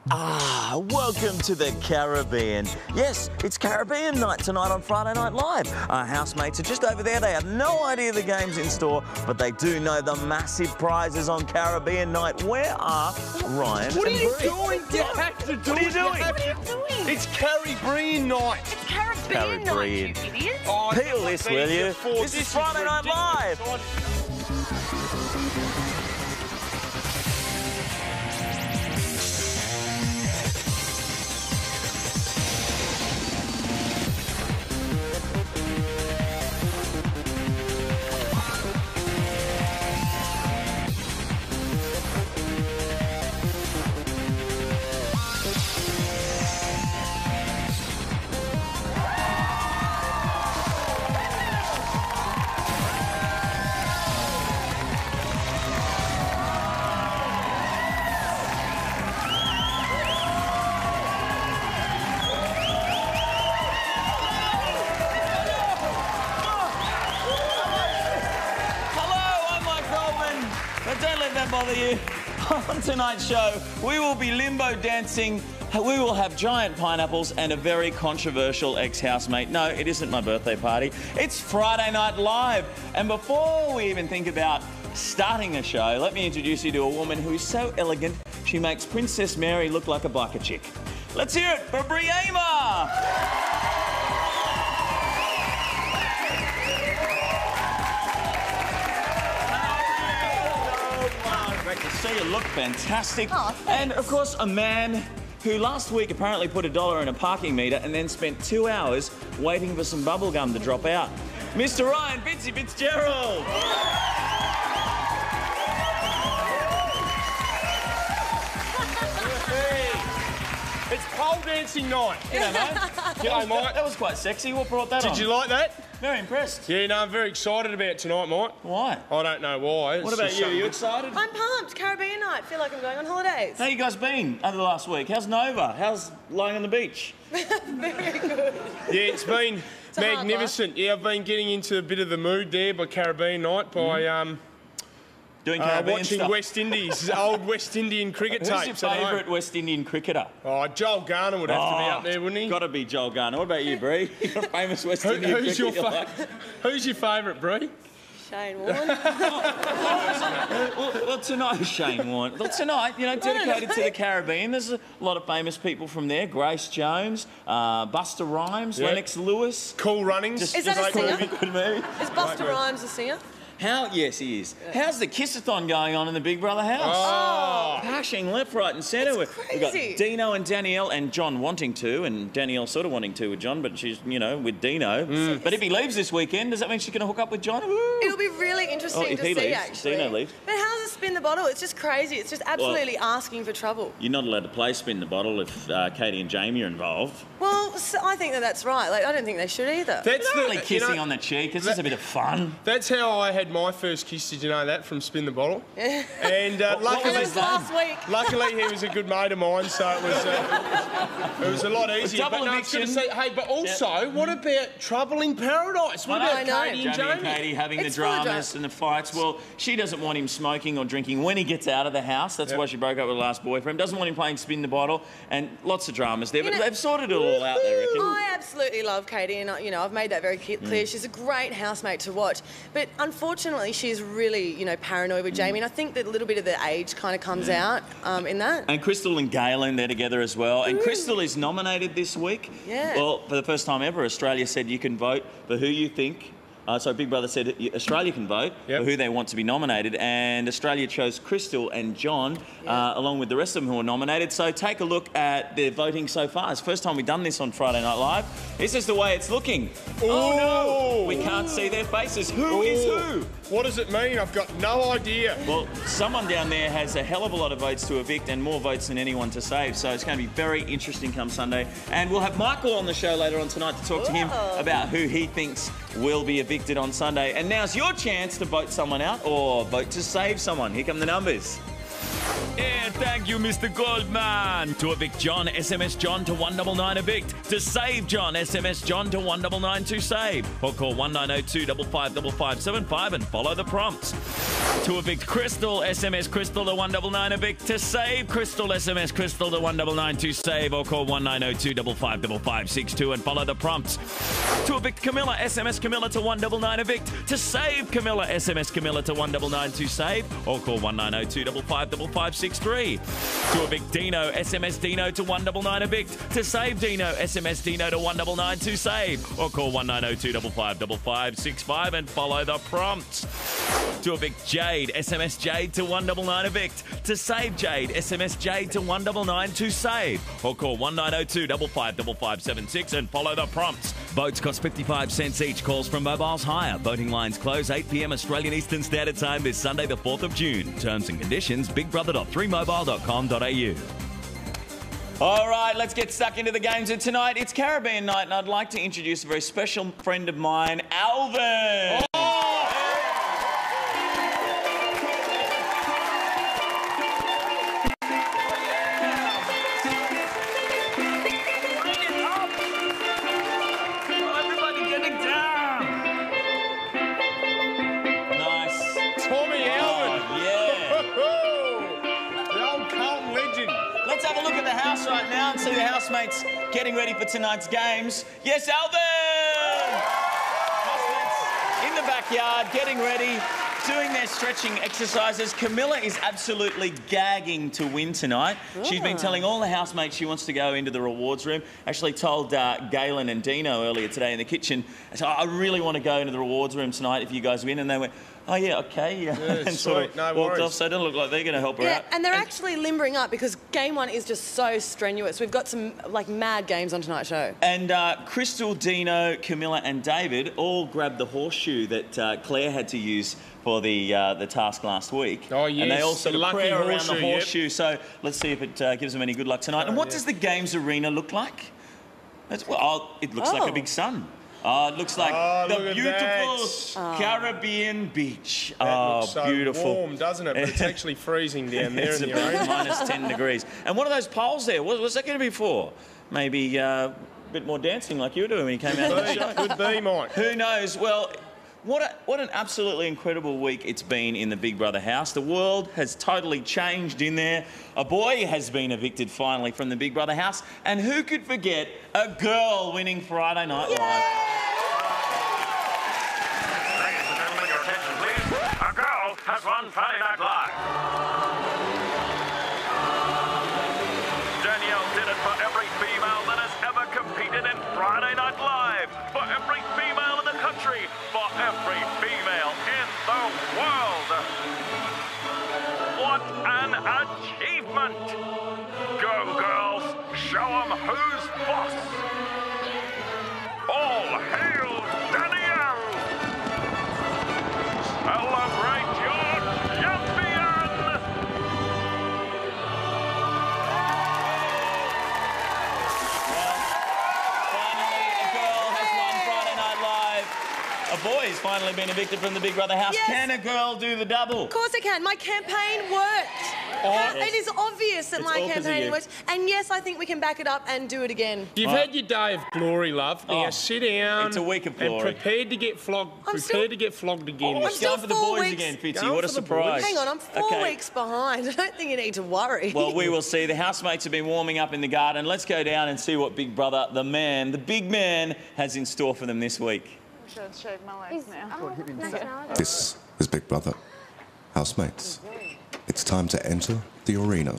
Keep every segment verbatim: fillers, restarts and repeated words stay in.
Ah, welcome to the Caribbean. Yes, it's Caribbean night tonight on Friday Night Live. Our housemates are just over there. They have no idea the game's in store, but they do know the massive prizes on Caribbean night. Where are Ryan What are and you Bree? doing? You have to do What are you it. doing? have What are you doing? It's Caribbean night. It's Caribbean night, you Caribbean. idiots. Oh, Peel this, will you? before. This is Friday Night Live. ridiculous. Hello, I'm Mike Goldman. But don't let that bother you. On tonight's show, we will be limbo dancing. We will have giant pineapples and a very controversial ex-housemate. No, it isn't my birthday party. It's Friday Night Live. And before we even think about starting a show, let me introduce you to a woman who is so elegant, she makes Princess Mary look like a biker chick. Let's hear it for Bree Amer. Great to see you. Look fantastic. Oh, and of course, a man who last week apparently put a dollar in a parking meter and then spent two hours waiting for some bubble gum to drop out. Mister Ryan Fitzy Fitzgerald. It's pole dancing night. G'day, mate. G'day, Mike. That was quite sexy. What brought that on? Did you like that? Very impressed. Yeah, no, I'm very excited about tonight, Mike. Why? I don't know why. It's What about just you? Are you something- excited? I'm pumped. Caribbean night. Feel like I'm going on holidays. How you guys been over the last week? How's Nova? How's lying on the beach? Very good. Yeah, it's been a hard magnificent. Yeah, I've been getting into a bit of the mood there by Caribbean night by um, Doing uh, Caribbean watching stuff. West Indies, old West Indian cricket Who's your tapes. at home. favourite West Indian cricketer? Oh, Joel Garner would have to be up there, wouldn't he? Got to be Joel Garner. What about you, Bree? You're a famous West Who, Indian who's, your cricketer. fa- who's your favourite, Bree? Shane Warne. well, well, tonight, Shane Warne. Well, tonight, you know, dedicated know. to the Caribbean. There's a lot of famous people from there. Grace Jones, uh, Buster Rhymes, Yep. Lennox Lewis. Cool Runnings. Just- Is that a just singer? movie, good movie. Is Buster Right, Rhymes a singer? How? Yes, he is. How's the Kissathon going on in the Big Brother house? Oh. Pashing left, right and centre. It's We've got crazy. Dino and Danielle and John wanting to, and Danielle sort of wanting to with John, but she's, you know, with Dino. Mm. But if he leaves this weekend, does that mean she's going to hook up with John? Woo! It'll be really interesting Oh, if to he see, leaves, actually. Dino leaves. But how's it spin the bottle? It's just crazy. It's just absolutely asking for trouble. You're not allowed to play spin the bottle if uh, Katie and Jamie are involved. Well, so I think that that's right. Like, I don't think they should either. That's Not the, really you kissing know, on the cheek. It's just a bit of fun. That's how I had my first kiss. Did you know that from Spin the Bottle? And uh, What- what luckily, was That his was name? last week. luckily he was a good mate of mine, so it was uh, it was a lot easier. double But no, I was going to eviction. say, hey, but also, what about Trouble in Paradise? What I about know. Katie and Jamie and Jamie? Katie having It's the full of dramas drama. and the fights. Well, she doesn't want him smoking or drinking when he gets out of the house. That's Yep. why she broke up with her last boyfriend. Doesn't want him playing spin the bottle, and lots of dramas there. You But know- they've sorted it all out there, I reckon. I absolutely love Katie, and I- you know I've made that very Mm. ke- clear. She's a great housemate to watch, but unfortunately she's really you know paranoid with Jamie, and I think that a little bit of the age kind of comes out um, in that. And Crystal and Galen, they're together as well. And Crystal is nominated this week. Yeah. Well, for the first time ever, Australia said you can vote for who you think. Uh, so Big Brother said Australia can vote Yep. for who they want to be nominated, and Australia chose Crystal and John, uh, along with the rest of them who were nominated. So take a look at their voting so far. It's the first time we've done this on Friday Night Live. This is the way it's looking. Oh no! We can't see their faces. Who is who? What does it mean? I've got no idea. Well, someone down there has a hell of a lot of votes to evict and more votes than anyone to save. So it's going to be very interesting come Sunday. And we'll have Michael on the show later on tonight to talk to him Whoa. about who he thinks will be evicted on Sunday. And now's your chance to vote someone out or vote to save someone. Here come the numbers. Yeah, thank you, Mister Goldman. To evict John, S M S John to one nine nine evict. To save John, S M S John to one nine nine two save. Or call one nine zero two five five five five seven five and follow the prompts. To evict Crystal, S M S Crystal to one nine nine evict. To save Crystal, S M S Crystal to one nine nine to save, or call one nine zero two five five five five six two and follow the prompts. To evict Camilla, S M S Camilla to one nine nine evict. To save Camilla, S M S Camilla to one nine nine to save, or call one nine zero two five five five five six three. To evict Dino, S M S Dino to one nine nine evict. To save Dino, S M S Dino to one nine nine to save, or call one nine zero two five five five five six five and follow the prompts. To evict Jade, S M S Jade to one nine nine evict. To save Jade, S M S Jade to one nine nine to save, or call one nine zero two five five five five seven six and follow the prompts. Votes cost fifty-five cents each. Calls from mobiles higher. Voting lines close eight p m Australian Eastern Standard Time this Sunday the fourth of June. Terms and conditions big brother dot three mobile dot com dot a u. All right, let's get stuck into the games of tonight. It's Caribbean night, and I'd like to introduce a very special friend of mine, Alvin. Oh! Right now and see the housemates getting ready for tonight's games. Yes, Alvin! Housemates in the backyard, getting ready, doing their stretching exercises. Camilla is absolutely gagging to win tonight. Ooh. She's been telling all the housemates she wants to go into the rewards room. Actually told uh, Galen and Dino earlier today in the kitchen, so I really want to go into the rewards room tonight if you guys win. And they went, oh, yeah, OK. Yeah, and sort of no walked worries. off, so it doesn't look like they're going to help her yeah, out. and they're and actually limbering up because game one is just so strenuous. We've got some, like, mad games on tonight's show. And uh, Crystal, Dino, Camilla and David all grabbed the horseshoe that uh, Claire had to use for the uh, the task last week. Oh, yes. And they all sort The of lucky prayer around horseshoe, the yep. horseshoe. So let's see if it uh, gives them any good luck tonight. Oh, and what yeah. does the games arena look like? That's, well, oh, it looks Oh. like a big sun. Oh, it looks like Oh, the look at beautiful that. Caribbean beach. That oh, looks so beautiful. warm, doesn't it? But it's actually freezing down there It's in the about arena. minus ten degrees. And what are those poles there? What, what's that going to be for? Maybe uh, a bit more dancing like you were doing when you came out of the show. Could be, Mike. Who knows? Well, what a, what an absolutely incredible week it's been in the Big Brother house. The world has totally changed in there. A boy has been evicted finally from the Big Brother house. And who could forget a girl winning Friday Night Live? Ladies and gentlemen, your attention, please. A girl has won Friday Night Live. Danielle did it for every female that has ever competed in Friday Night Live. For every female in the country. For every female in the world. What an achievement! Go, girls. Show 'em who's boss. All hail Danielle! Celebrate your champion! Finally, a girl has won Friday Night Live. A boy's finally been evicted from the Big Brother house. Yes. Can a girl do the double? Of course it can. My campaign worked. Oh, How- yes. It is obvious that It's my all 'cause of campaign you. worked. And yes, I think we can back it up and do it again. You've Oh. had your day of glory, love. Now Oh. sit down. It's a week of And glory. prepared to get flogged. I'm Prepared still- to get flogged again. Oh, I'm it's still going for the four boys weeks- again, Fitzy. Going What a for the surprise. boys. Hang on, I'm four Okay. weeks behind. I don't think you need to worry. Well, we will see. The housemates have been warming up in the garden. Let's go down and see what Big Brother, the man, the big man, has in store for them this week. I should shave my legs now. This is Big Brother. Housemates, it's time to enter the arena.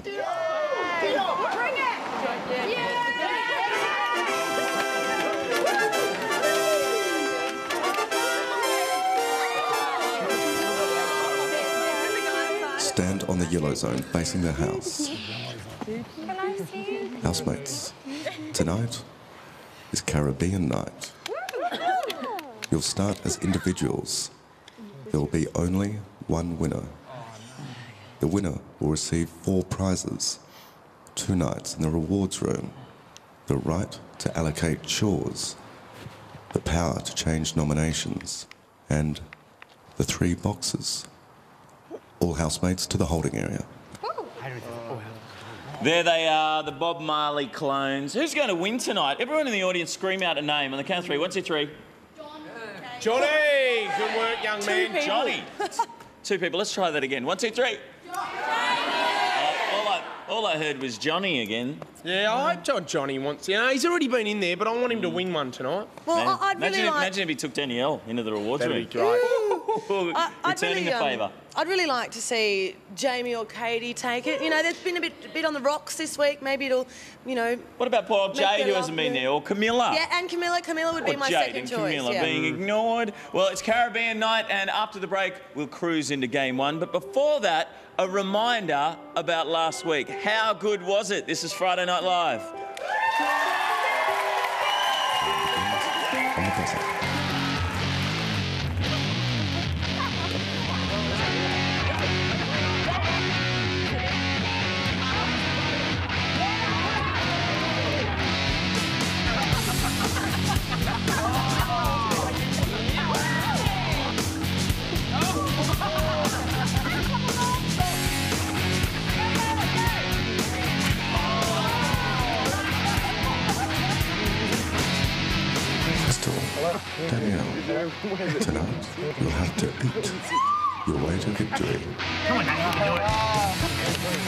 Stand on the yellow zone facing the house. Housemates, tonight is Caribbean night. You'll start as individuals. There will be only one winner. The winner will receive four prizes, two nights in the rewards room, the right to allocate chores, the power to change nominations, and the three boxes. All housemates to the holding area. There they are, the Bob Marley clones. Who's going to win tonight? Everyone in the audience scream out a name on the count of three. One, two, three. Johnny! Good work, young man. people. Johnny. Two people. Let's try that again. One, two, three. Uh, all, I, all I heard was Johnny again. Yeah, I hope John Johnny wants... You know, he's already been in there, but I want him to win one tonight. Well, Man, I- I'd imagine, really if, like... imagine if he took Danielle into the rewards That'd room. be great. I- I'd Returning really, a favour. um, I'd really like to see Jamie or Katie take it. You know, there's been a bit, bit on the rocks this week. Maybe it'll, you know... What about poor Make Jade, their who love hasn't been move. there, or Camilla? Yeah, and Camilla. Camilla would be Or my Jade second and choice. Camilla yeah. being ignored. Well, it's Caribbean night, and after the break, we'll cruise into game one. But before that, a reminder about last week. How good was it? This is Friday Night Live. On the buzzer. Danielle, tonight you'll have to eat your way to victory. Come on, now you can do it.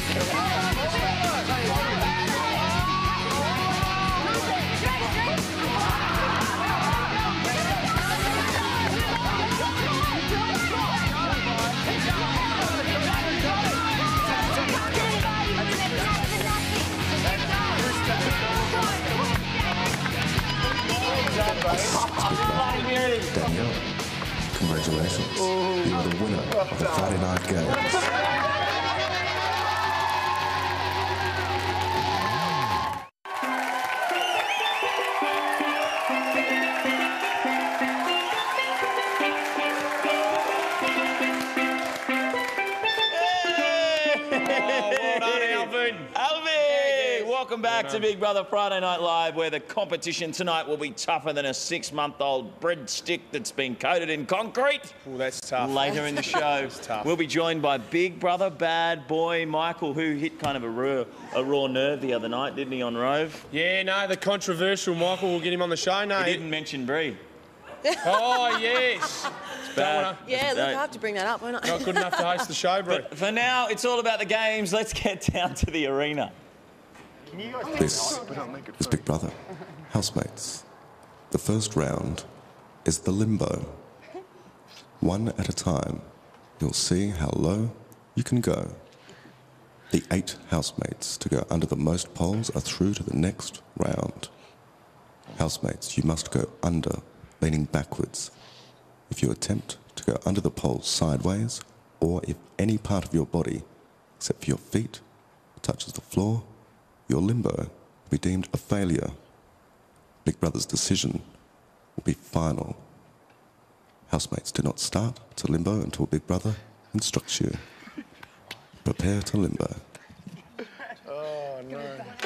Danielle, congratulations. You are the winner of the Friday Night Games. Welcome back to Big Brother Friday Night Live, where the competition tonight will be tougher than a six-month-old breadstick that's been coated in concrete. Oh, that's tough. Later in the show, tough. we'll be joined by Big Brother Bad Boy Michael, who hit kind of a raw, a raw nerve the other night, didn't he, on Rove? Yeah, no, the controversial Michael will get him on the show. No, He didn't mention Bree. Oh, yes. It's bad. Yeah, look, No. I have to bring that up, won't I? Not good enough to host the show, bro. But for now, it's all about the games. Let's get down to the arena. This is Big Brother. Housemates. The first round is the limbo. One at a time, you'll see how low you can go. The eight housemates to go under the most poles are through to the next round. Housemates, you must go under, leaning backwards. If you attempt to go under the poles sideways, or if any part of your body, except for your feet, touches the floor, your limbo will be deemed a failure. Big Brother's decision will be final. Housemates, do not start to limbo until Big Brother instructs you. Prepare to limbo. Oh, no.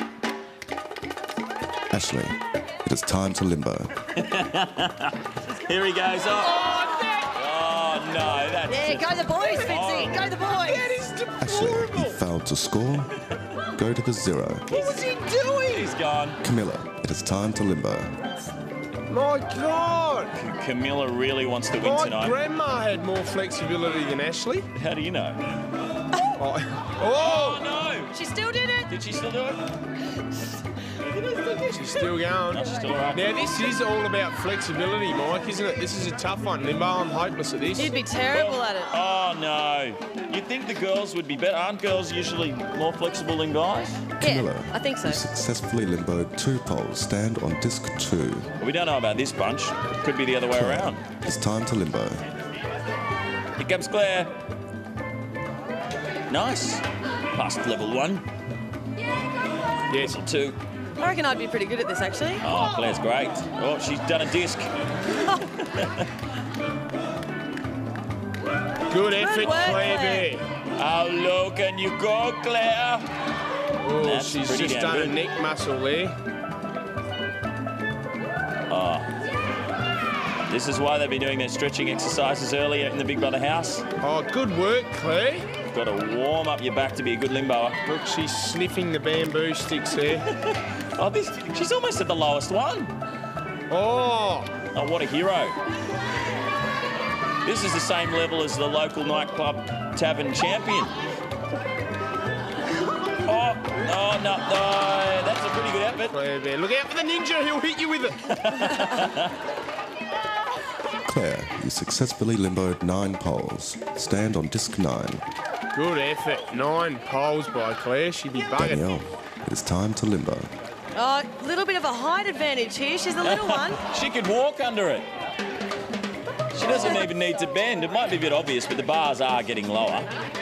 Ashley, it is time to limbo. Here he goes. Oh, oh no, that's Yeah, go the boys, Fitzy. Go the boys. Ashley, you failed to score. Go to the zero. What was he doing? He's gone. Camilla, it is time to limbo. My God. Camilla really wants to win My tonight. grandma had more flexibility than Ashley. How do you know? Oh, Oh oh no! She still did it. Did she still do it? she's still going. No, she's still all right. Now, this is all about flexibility, Mike, isn't it? This is a tough one. Limbo, I'm hopeless at this. You'd be terrible at it. Oh no! You'd think the girls would be better. Aren't girls usually more flexible than guys? Camilla, Yeah, I think so. you successfully limboed two poles. Stand on disc two. We don't know about this bunch. Could be the other way around. It's time to limbo. Here comes Claire. Nice. Past level one. Yes. Level two. I reckon I'd be pretty good at this, actually. Oh, Claire's great. Oh, she's done a disc. Good effort, work, Claire Claire. there. How low can you go, Claire? Oh, That's she's pretty just damn done good. a neck muscle there. This is why they've been doing their stretching exercises earlier in the Big Brother house. Oh, good work, Claire. Got to warm up your back to be a good limboer. Look, she's sniffing the bamboo sticks there. Oh, this, she's almost at the lowest one. Oh, Oh, what a hero. This is the same level as the local nightclub tavern champion. Oh, no, no, no. That's a pretty good effort. Claire there. Look out for the ninja. He'll hit you with it. Claire, you successfully limboed nine poles. Stand on disc nine. Good effort. Nine poles by Claire. She'd be bugging. Danielle, it is time to limbo. Oh, a little bit of a height advantage here. She's the little one. She could walk under it. She doesn't even need to bend. It might be a bit obvious, but the bars are getting lower.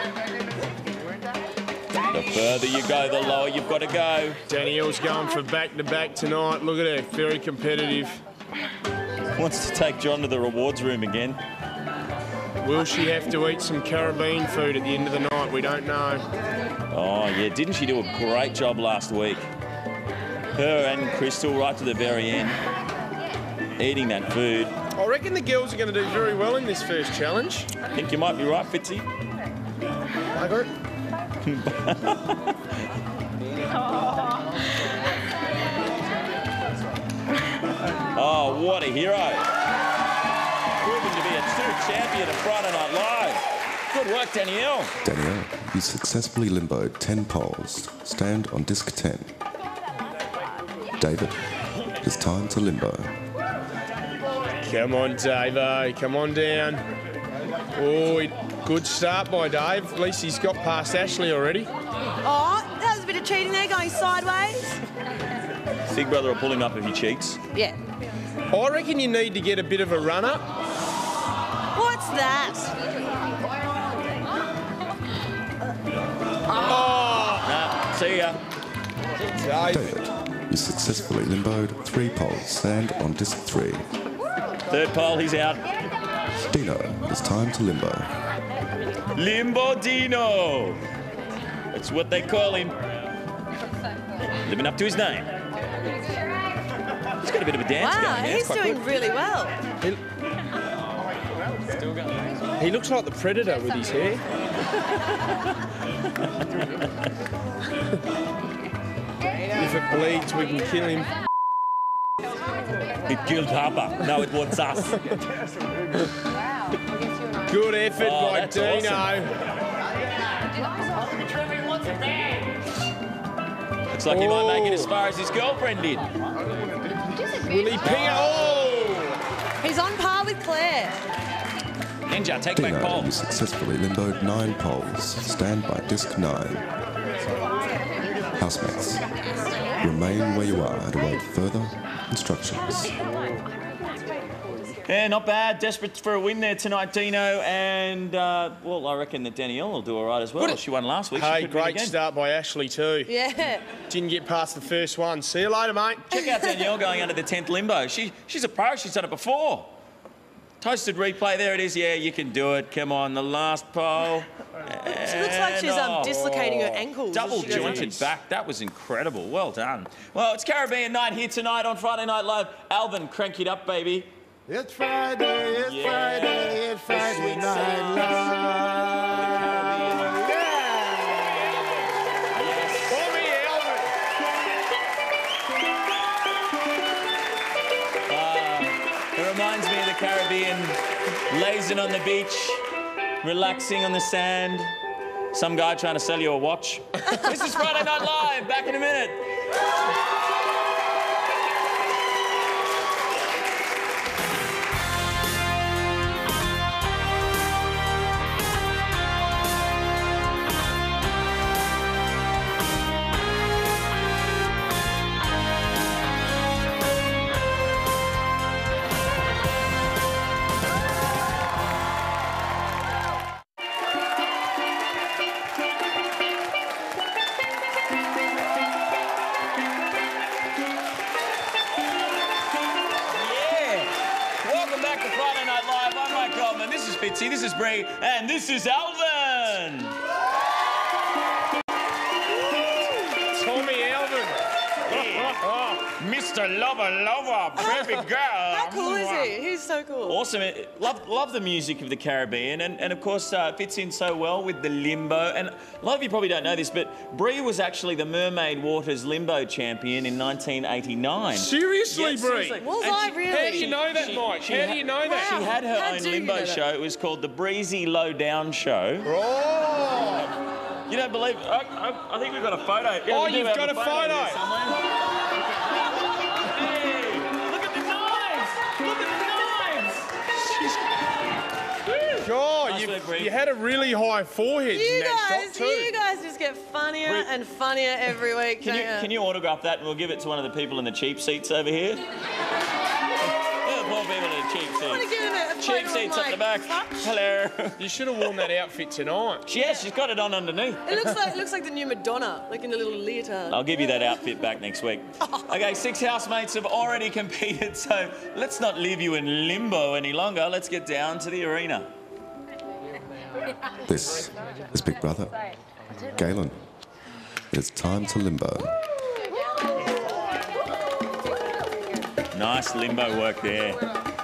The further you go, the lower you've got to go. Danielle's going for back-to-back tonight. Look at her. Very competitive. Wants to take John to the rewards room again. Will she have to eat some Caribbean food at the end of the night? We don't know. Oh, yeah. Didn't she do a great job last week? Her and Crystal right to the very end. Eating that food. I reckon the girls are going to do very well in this first challenge. I think you might be right, Fitzy. I got it. Oh, what a hero. Proven to be a true champion of Friday Night Live. Good work, Danielle. Danielle, you successfully limboed ten poles. Stand on disc ten. David, it is time to limbo. Come on, Davo. Come on down. Oh, good start by Dave. At least he's got past Ashley already. Oh, that was a bit of cheating there, going sideways. Big brother will pull him up if he cheats. Yeah. I reckon you need to get a bit of a run-up. What's that? Oh! Nah, see ya. David, you successfully limboed three poles. Stand on disc three. Third pole, he's out. Dino, it is time to limbo. Limbo Dino. That's what they call him. Living up to his name. He's got a bit of a dance Wow, going there. he's doing good. really well. He, he looks like the Predator with his hair. If it bleeds, we can kill him. It killed Harper. No, it wants us. Good effort Oh, by that's Dino. awesome. Looks like he might make it as far as his girlfriend did. Will he ping it? Oh! He's on par with Claire. Ninja, take back Dino, pole. you successfully limboed nine poles. Stand by disc nine. Housemates, remain where you are and await further instructions. Yeah, not bad. Desperate for a win there tonight, Dino. And, uh, well, I reckon that Danielle will do all right as well. She won last week. Hey, she could win great again. start by Ashley too. Yeah. Didn't get past the first one. See you later, mate. Check out Danielle going under the tenth limbo. She, she's a pro. She's done it before. Toasted replay. There it is. Yeah, you can do it. Come on, the last pole. She looks like she's um, And, dislocating her oh, ankles. Double as she goes under. jointed back. That was incredible. Well done. Well, it's Caribbean night here tonight on Friday Night Live. Alvin, crank it up, baby. It's Friday, it's Yeah. Friday, it's Friday Sweet night sounds live. of the Caribbean. Yes. Call me Alvin. Uh, it reminds me of the Caribbean, lazing on the beach, relaxing on the sand. Some guy trying to sell you a watch. This is Friday Night Live. Back in a minute. Goldman, this is Fitzy, this is Bree, and this is Alvin! Tommy Alvin. Oh, Mister Lover Lover, baby girl. How cool is he? He's so cool. Awesome. Love, love the music of the Caribbean, and, and of course uh, fits in so well with the limbo. And a lot of you probably don't know this, but Bree was actually the Mermaid Waters limbo champion in nineteen eighty-nine. Seriously, Yeah, Bree? seriously. Was And I she- really? How do you know that, She- Mike? she How do ha- you know that? She had her How own do you limbo know that? show. It was called the Breezy Low Down Show. Oh! You don't believe? I, I, I think we've got a photo. Yeah, Oh, we do you've have got a photo. here somewhere. Hey, look at the knives! Look at the knives! God, Nice you, work, Bree. you had a really high forehead You in that guys, shot too. you guys just get funnier Bree- and funnier every week. Can you don't can you autograph that and we'll give it to one of the people in the cheap seats over here? Oh, the poor people in the cheap I want to seats. give him a Cheap photo of seats my at the back. crotch. Hello. You should have worn that outfit tonight. Yes, she's got it on underneath. It looks like it looks like the new Madonna, like in a little leotard. I'll give you that outfit back next week. Okay, six housemates have already competed, so let's not leave you in limbo any longer. Let's get down to the arena. This is Big Brother. Galen, it's time to limbo. Nice limbo work there.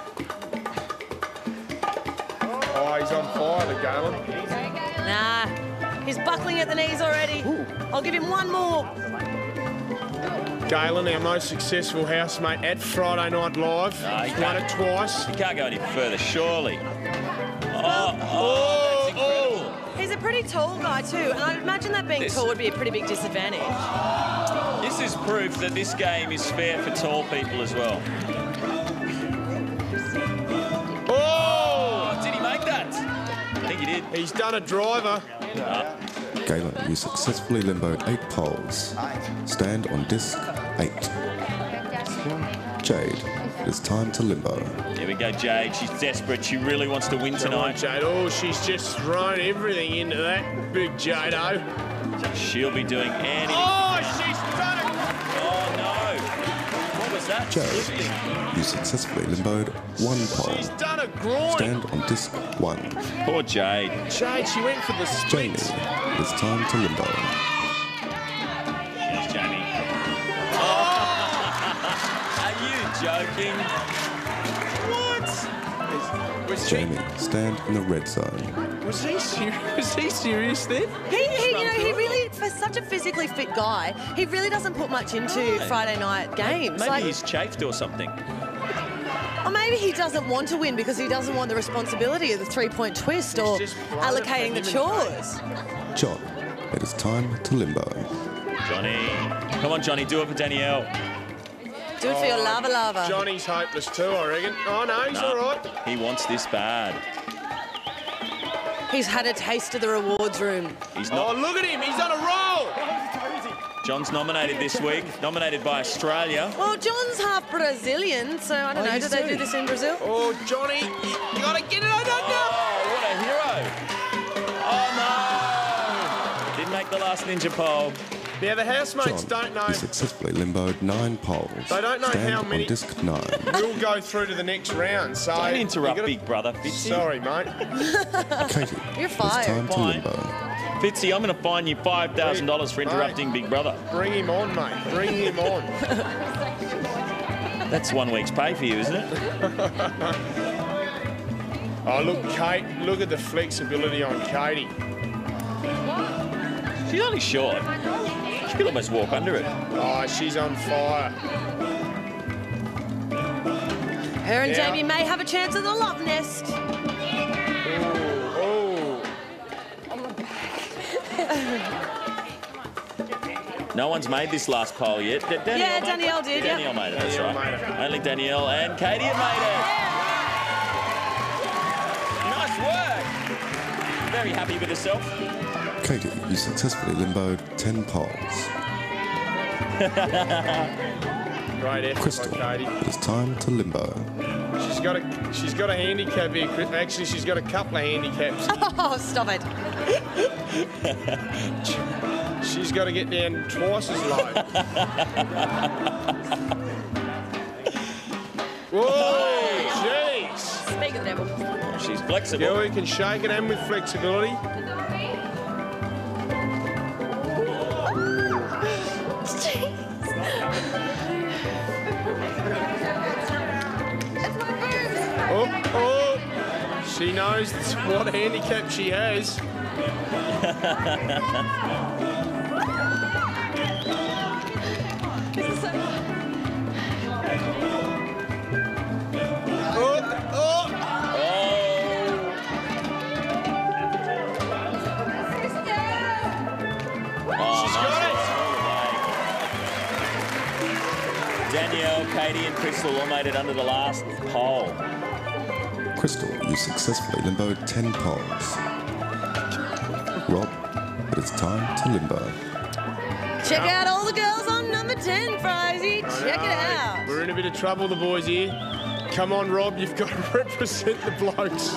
Oh, he's on fire, the Galen. Nah, he's buckling at the knees already. I'll give him one more. Galen, our most successful housemate at Friday Night Live. No, he He's won can't. it twice. You can't go any further, surely. Oh, oh, Oh, that's incredible. He's a pretty tall guy too, and I'd imagine that being This- tall would be a pretty big disadvantage. This is proof that this game is fair for tall people as well. Oh! Oh, did he make that? I think he did. He's done a driver. Galen, you successfully limboed eight poles. Stand on disc eight. Jade, it is time to limbo. Here we go, Jade. She's desperate. She really wants to win Come on, tonight. Jade. Oh, she's just thrown everything into that big Jade-O. She'll be doing anything. Oh, she's done it! Oh, no. What was that? Jade, you successfully limboed one She's pole. done a groin. Stand on disc one. Poor Jade. Jade, she went for the Jamie, splits. it is time to limbo. Here's Jamie. Are you joking? What? Was, he, Jamie, stand in the red zone. was he serious? Was he serious then? He, he, you know, he really, for such a physically fit guy, he really doesn't put much into No. Friday night games. Maybe Like, he's chafed or something. or maybe he doesn't want to win because he doesn't want the responsibility of the three-point twist or just blown it for allocating the him and chores. John, it is time to limbo. Johnny. Come on, Johnny. Do it for Danielle. Do it for your lava lava. Johnny's hopeless too, I reckon. Oh, no, he's No, all right. He wants this bad. He's had a taste of the rewards room. He's Oh, not. look at him. He's on a roll. John's nominated this week. Nominated by Australia. Well, John's half Brazilian, so I don't Oh, know. he's Do they too. do this in Brazil? Oh, Johnny, you got to get it. I don't know. Oh, what a hero. Oh, no. Didn't make the last ninja pole. Now, the housemates John, don't know. you successfully limboed nine poles. They don't know Stand how many- on disc nine. We'll go through to the next round, so... Don't you interrupt, gotta- big brother. Fitzy. Sorry, mate. Katie, You're it's fired. time to Fine. limbo. Fitzy, I'm going to fine you five thousand dollars for interrupting Big Brother. Bring him on, mate. Bring him on. That's one week's pay for you, isn't it? Oh, look, Kate. Look at the flexibility on Katie. She's only short. She could almost walk under it. Oh, she's on fire. Her and Yeah. Jamie may have a chance at the love nest. Oh, No one's made this last poll yet. Did Danielle Yeah, make Danielle it? did, yeah. Danielle made it, that's Danielle right. made it. Only Danielle and Katie have made it. Nice work. Very happy with herself. Katie, you successfully limboed ten poles. great effort Crystal, by Katie. it is time to limbo. She's got a she's got a handicap here. Chris. Actually, she's got a couple of handicaps. Oh, stop it. She's got to get down twice as low. Whoa, jeez. Speak of the devil. She's flexible. Yeah, we can shake it and with flexibility. Oh, oh. She knows what handicap she has. Danielle, Katie and Crystal all made it under the last pole. Crystal, you successfully limboed ten poles. Rob, it is time to limbo. Check out all the girls on number ten, Frizy. Check it out. We're in a bit of trouble, the boys here. Come on, Rob, you've got to represent the blokes.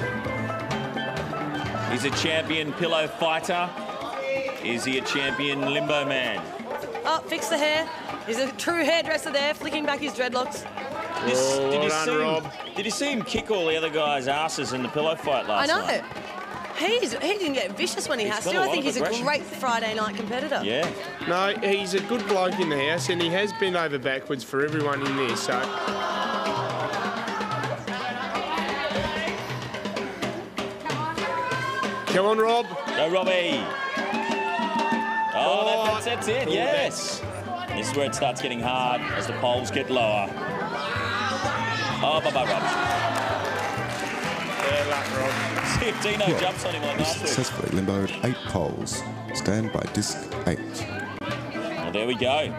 He's a champion pillow fighter. Is he a champion limbo man? Oh, fix the hair. He's a true hairdresser there, flicking back his dreadlocks. This, Oh, did, well you done, see him, Rob. did you see him kick all the other guys' asses in the pillow fight I last know. night? He's, he can get vicious when he He's has got to. a I lot think of he's a aggression. great Friday night competitor. Yeah. No, he's a good bloke in the house, and he has been over backwards for everyone in there, so... Come on, Rob. Go, Robbie. Oh, Oh, that's, that's it, cool, yes. This is where it starts getting hard as the poles get lower. Oh, bye-bye, Rob. Yeah, luck, Rob. See if Dino Rob, jumps on him like you last week. successfully limboed eight poles. Stand by disc eight. Well, there we go.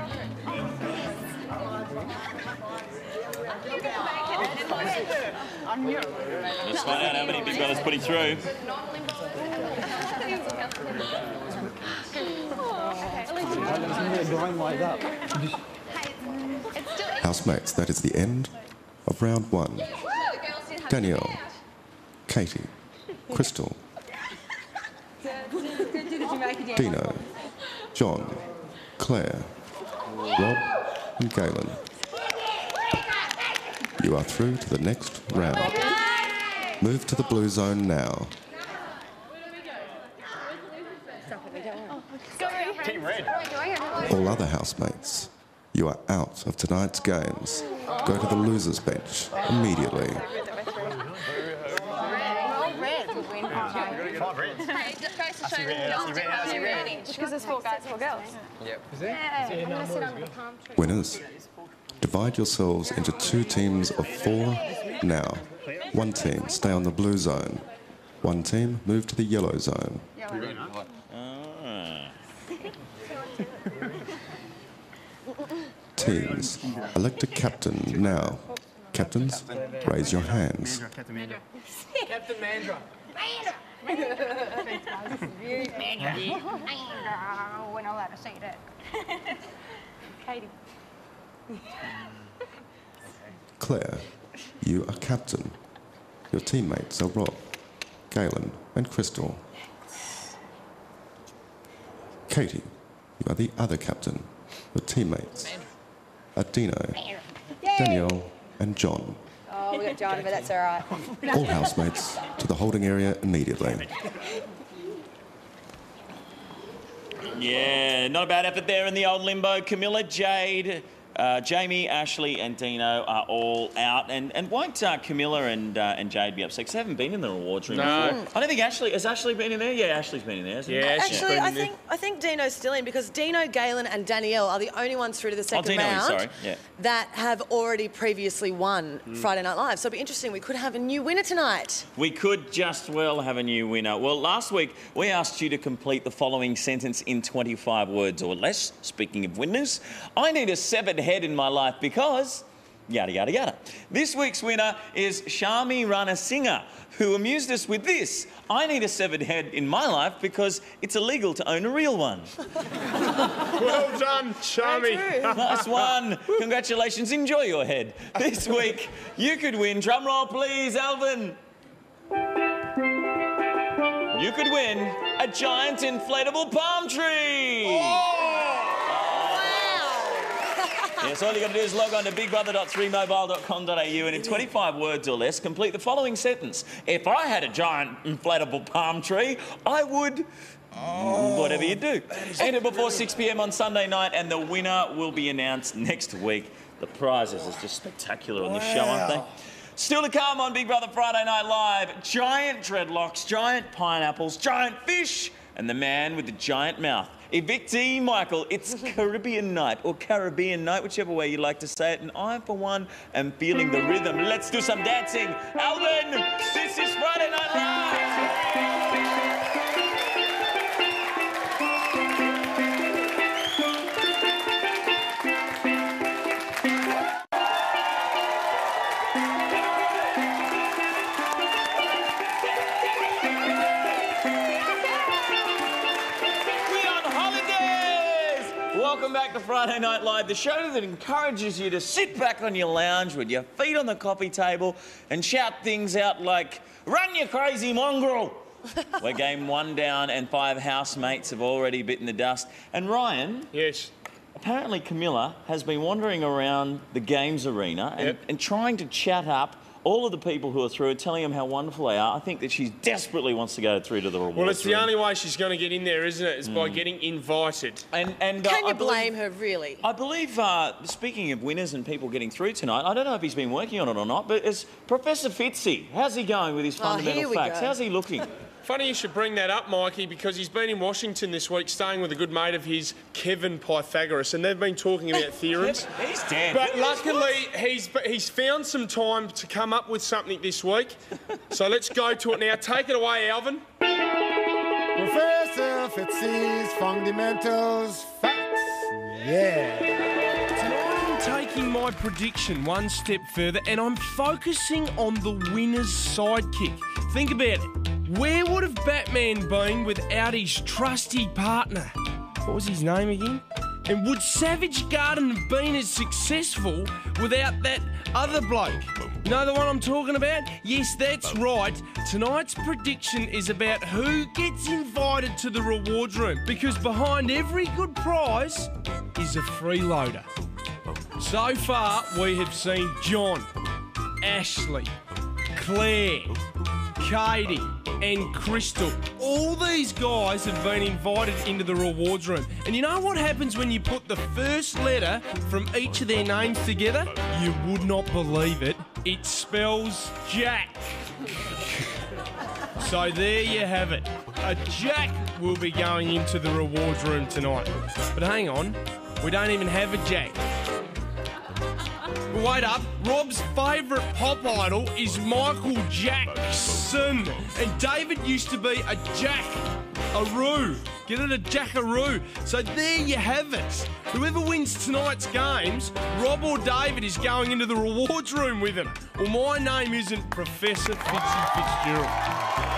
Let's find out how many Big Brother's putting through. Housemates, that is the end of round one. Danielle, Katie, Crystal, Dino, John, Claire, Rob and Galen. You are through to the next round. Move to the blue zone now. Team red. All other housemates, you are out of tonight's games. Go to the losers bench immediately. Five reds. Because there's four guys, four girls. Yeah. Winners, divide yourselves into two teams of four now. One team, stay on the blue zone. One team, move to the yellow zone. Teams, elect a captain now. Captains, raise your hands. Captain Mandra. Captain Mandra. We're not allowed to say that. Katie. Claire, you are captain. Your teammates are Rob, Galen and Crystal. Katie, you are the other captain. Your teammates are Dino, Danielle and John. Oh, we got John, but that's all right. All housemates to the holding area immediately. Yeah, not a bad effort there in the old limbo. Camilla, Jade, uh, Jamie, Ashley and Dino are all out. And, and won't uh, Camilla and uh, and Jade be upset? Because they haven't been in the rewards room No. before. I don't think Ashley... Has Ashley been in there? Yeah, Ashley's been in there, hasn't Yeah, she? she's Actually, been I in there. think I think Dino's still in because Dino, Galen and Danielle are the only ones through to the second Dino is, round sorry, yeah. that have already previously won Mm. Friday Night Live. So it'll be interesting. We could have a new winner tonight. We could just well have a new winner. Well, last week we asked you to complete the following sentence in twenty-five words or less. Speaking of winners, I need a severed head in my life because... yada, yada, yada. This week's winner is Shami Rana Singer, who amused us with this. I need a severed head in my life because it's illegal to own a real one. Well done, Shami. Nice one. Congratulations. Enjoy your head. This week, you could win. Drum roll, please, Alvin. You could win a giant inflatable palm tree. Wow! Yes, all you got to do is log on to big brother dot three mobile dot com dot a u and in twenty-five words or less, complete the following sentence. If I had a giant inflatable palm tree, I would... Oh, whatever you do. Enter before six p m on Sunday night and the winner will be announced next week. The prizes are just spectacular on this show, aren't they? Still to come on Big Brother Friday Night Live, giant dreadlocks, giant pineapples, giant fish, and the man with the giant mouth. Evictee Michael, it's Caribbean night, or Caribbean night, whichever way you like to say it, and I, for one, am feeling the rhythm. Let's do some dancing. Alvin, this is Friday Night Live! Welcome back to Friday Night Live, the show that encourages you to sit back on your lounge with your feet on the coffee table and shout things out like, "Run, you crazy mongrel!" We're game one down and five housemates have already bitten the dust. And Ryan... Yes? Apparently Camilla has been wandering around the games arena and, Yep. and trying to chat up all of the people who are through, telling them how wonderful they are. I think that she desperately wants to go through to the rewards Well, it's the room. only way she's going to get in there, isn't it? Is Mm. by getting invited. And, and uh, Can you I believe, blame her, really? I believe, uh, speaking of winners and people getting through tonight, I don't know if he's been working on it or not, but it's Professor Fitzy. How's he going with his Oh, fundamental here we facts? go. How's he looking? Funny you should bring that up, Mikey, because he's been in Washington this week staying with a good mate of his, Kevin Pythagoras, and they've been talking about theorems. He's dead. But luckily, he's he's found some time to come up with something this week. So let's go to it now. Take it away, Alvin. Professor Fitzy's fundamentals facts. Yeah. Tonight I'm taking my prediction one step further and I'm focusing on the winner's sidekick. Think about it. Where would have Batman been without his trusty partner? What was his name again? And would Savage Garden have been as successful without that other bloke? You know the one I'm talking about? Yes, that's right. Tonight's prediction is about who gets invited to the rewards room, because behind every good prize is a freeloader. So far, we have seen John, Ashley, Claire, Katie and Crystal. All these guys have been invited into the rewards room. And you know what happens when you put the first letter from each of their names together? You would not believe it. It spells Jack. So there you have it. A Jack will be going into the rewards room tonight. But hang on, we don't even have a Jack. Wait up, Rob's favourite pop idol is Michael Jackson. And David used to be a Jack-a-roo. Get it, a Jack-a-roo. So there you have it. Whoever wins tonight's games, Rob or David is going into the rewards room with him. Well, my name isn't Professor Fitzy Fitzgerald.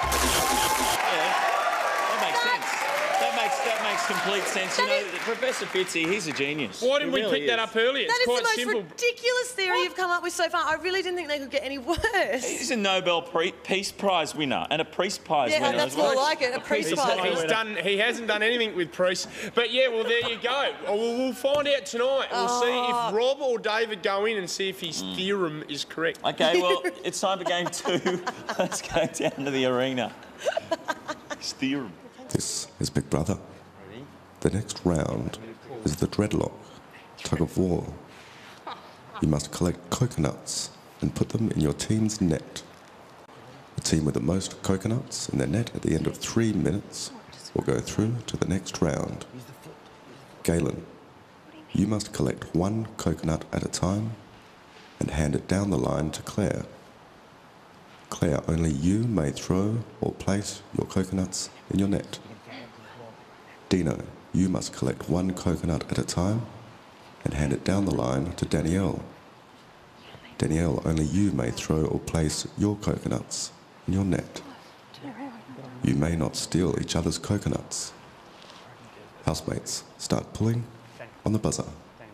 That makes complete sense. You know, Professor Fitzy, he's a genius. Why didn't He we really pick that is. up earlier? That It's is quite the most simple. ridiculous theory you've come up with so far. I really didn't think they could get any worse. He's a Nobel Pre- Peace Prize winner and a Peace Prize Yeah, winner that's as well. more like it, a Peace He's, Prize. he's done. He hasn't done anything with priests. But yeah, well there you go. Well, we'll find out tonight. We'll Oh. see if Rob or David go in and see if his theorem is correct. Okay, well, it's time for game two. Let's go down to the arena. His theorem. This is Big Brother. The next round is the dreadlock tug of war. You must collect coconuts and put them in your team's net. The team with the most coconuts in their net at the end of three minutes will go through to the next round. Galen, you must collect one coconut at a time and hand it down the line to Claire. Claire, only you may throw or place your coconuts in your net. Dino, you must collect one coconut at a time and hand it down the line to Danielle. Danielle, only you may throw or place your coconuts in your net. You may not steal each other's coconuts. Housemates, start pulling on the buzzer.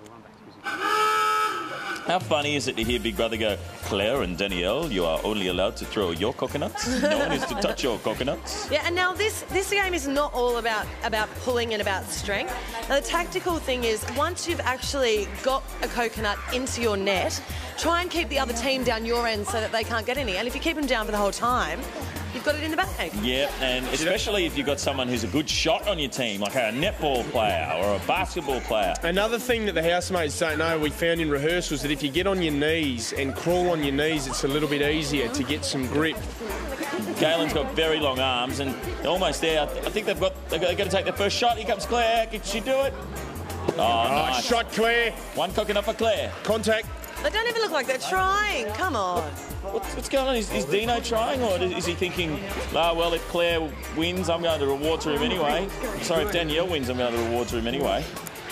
How funny is it to hear Big Brother go, Claire and Danielle, you are only allowed to throw your coconuts. No one is to touch your coconuts. Yeah, and now this this game is not all about about pulling and about strength. Now the tactical thing is, once you've actually got a coconut into your net, try and keep the other team down your end so that they can't get any. And if you keep them down for the whole time, you've got it in the bag. Yeah, and especially if you've got someone who's a good shot on your team, like a netball player or a basketball player. Another thing that the housemates don't know, we found in rehearsals, that if you get on your knees and crawl on your knees, it's a little bit easier to get some grip. Galen's got very long arms and they're almost there. I, th I think they've got, they're going to take the first shot. Here comes Claire. Can she do it? Oh, Oh, nice. shot Claire. One coconut for Claire. Contact. They don't even look like they're trying. Come on. What's, what's going on? Is, is Dino trying, or is he thinking, ah, well, if Claire wins, I'm going to reward to him anyway? Sorry, if Danielle wins, I'm going to reward to him anyway.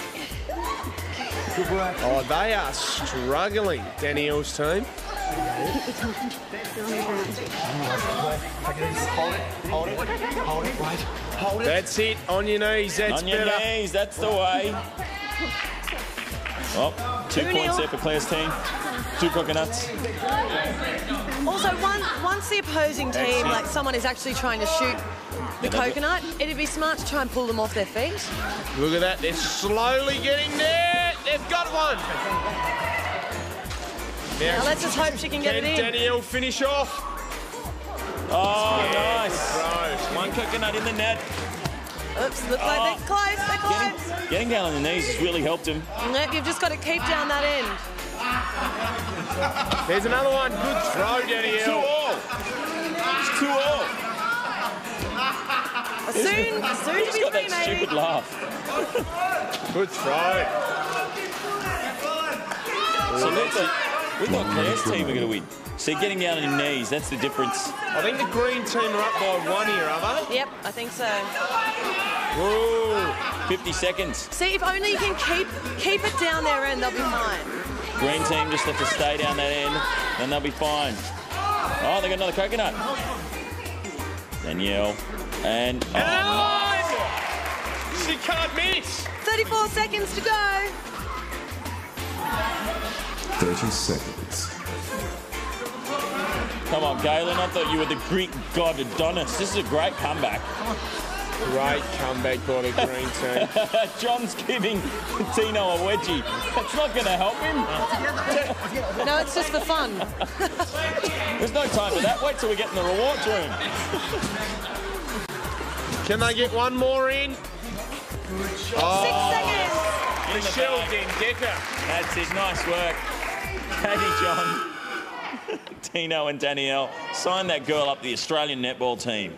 Oh, they are struggling, Danielle's team. That's it, on your knees, that's On your better. knees, that's the way. Oh, two Two points nil. there for Claire's team. Two coconuts. Also, one, once the opposing team, like someone is actually trying to shoot the coconut, it'd be smart to try and pull them off their feet. Look at that, they're slowly getting there. They've got one. Now let's just hope she can get Can it in. Danielle finish off? Oh, nice. Right. One coconut in the net. Oops, looks like they're close, they're close. Getting, getting down on the knees has really helped him. Nope, you've just got to keep down that end. There's another one. Good throw, Two Danielle. all. It's two all. Soon, soon to He's be got free, that maybe. stupid laugh. Good throw. So we thought, we thought Claire's team were going to win. So getting down on your knees, that's the difference. I think the green team are up by one here, are they? Yep, I think so. Whoa. fifty seconds. See, if only you can keep keep it down their end, they'll be fine. Green team just have to stay down that end, then they'll be fine. Oh, they got another coconut. Danielle. And... Oh, And she can't miss. thirty-four seconds to go. thirty seconds. come on, Galen. I thought you were the Greek god Adonis. This is a great comeback. Great comeback by the green team. John's giving Tino a wedgie. That's not going to help him. No, it's just for fun. There's no time for that. Wait till we get in the rewards room. Can they get one more in? Oh. Six seconds. Michelle Dendeka. That's it. Nice work. Katie, John, Tino and Danielle. Sign that girl up the Australian netball team.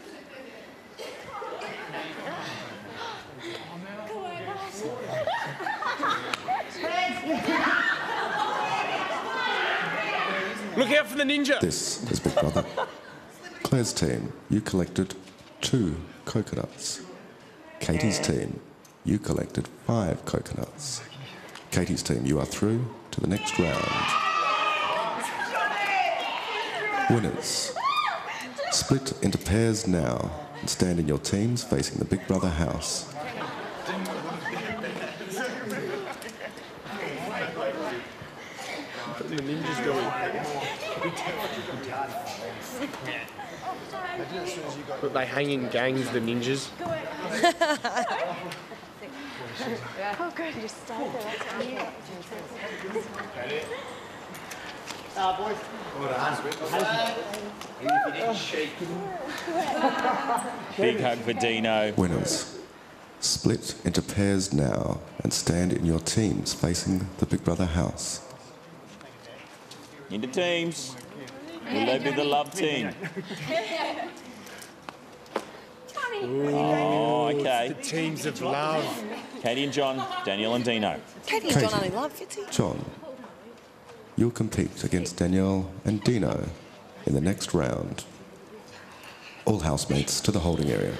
Look out for the ninja. This is Big Brother. Claire's team, you collected two coconuts. Katie's team, you collected five coconuts. Katie's team, you are through to the next round. Winners. Split into pairs now and stand in your teams facing the Big Brother house. The ninja's doing. But they hang in gangs, the ninjas. Oh, good. You just started there. Big hug for Dino. Winners. Split into pairs now and stand in your teams facing the Big Brother house. Into teams. Will they be the love team? Oh, okay. The teams of love. Katie and John, Danielle and Dino. Katie and Katie. John only love Fitzy. John, you'll compete against Danielle and Dino in the next round. All housemates to the holding area.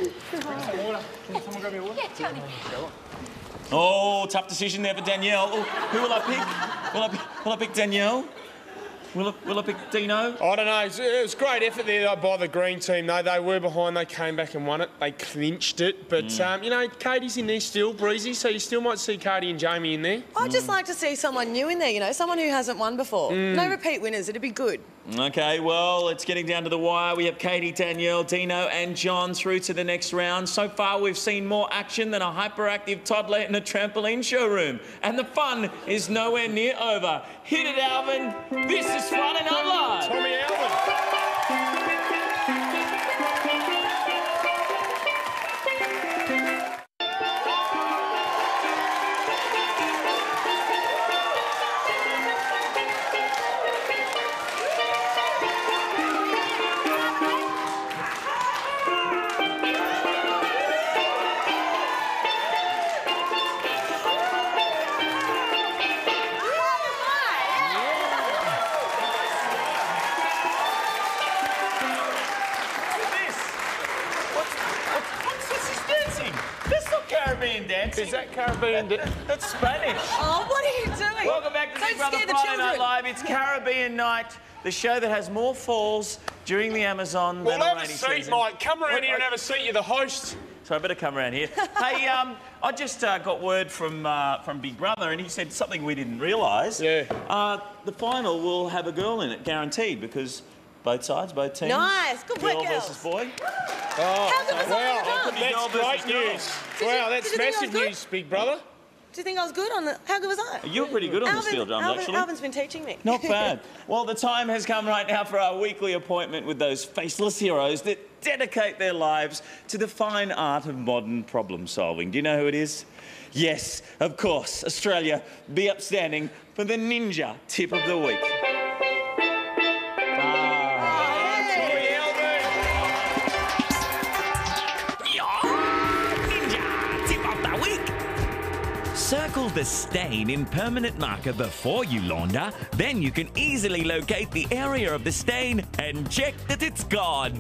Oh, tough decision there for Danielle. Oh, who will I pick? Will I pick, will I pick Danielle? Will I, will I pick Dino? I don't know. It was great effort there by the green team, though. They were behind. They came back and won it. They clinched it. But, Mm. um, you know, Katie's in there still, Breezy, so you still might see Katie and Jamie in there. I'd just like to see someone new in there, you know, someone who hasn't won before. No repeat winners, it'd be good. Okay, well, it's getting down to the wire. We have Katie, Danielle, Dino and John through to the next round. So far, we've seen more action than a hyperactive toddler in a trampoline showroom. And the fun is nowhere near over. Hit it, Alvin. This is Friday Night Live. Tommy Alvin. Is that Caribbean? That's Spanish. Oh, what are you doing? Welcome back to Don't Big Brother scare the Friday Night children. Live. It's Caribbean Night, the show that has more falls during the Amazon Well, than a have a rainy seat, season. Mike. Come around Wait, here and wait. have a seat. You're the host. So I better come around here. Hey, um, I just uh, got word from uh, from Big Brother, and he said something we didn't realise. Yeah. Uh, the final will have a girl in it, guaranteed, because both sides, both teams. Nice. Good work, girl girls. versus boy. Oh, How good was I on the wow. drum? Girl That's versus great girl. news. Did you- Wow, that's did you think I was massive good? news, Big Brother. Do you think I was good on the... How good was I? You were pretty good on the steel drums, Alvin, actually. Alvin's been teaching me. Not bad. Well, the time has come right now for our weekly appointment with those faceless heroes that dedicate their lives to the fine art of modern problem solving. Do you know who it is? Yes, of course. Australia, be upstanding for the Ninja Tip of the Week. Circle the stain in permanent marker before you launder, then you can easily locate the area of the stain and check that it's gone.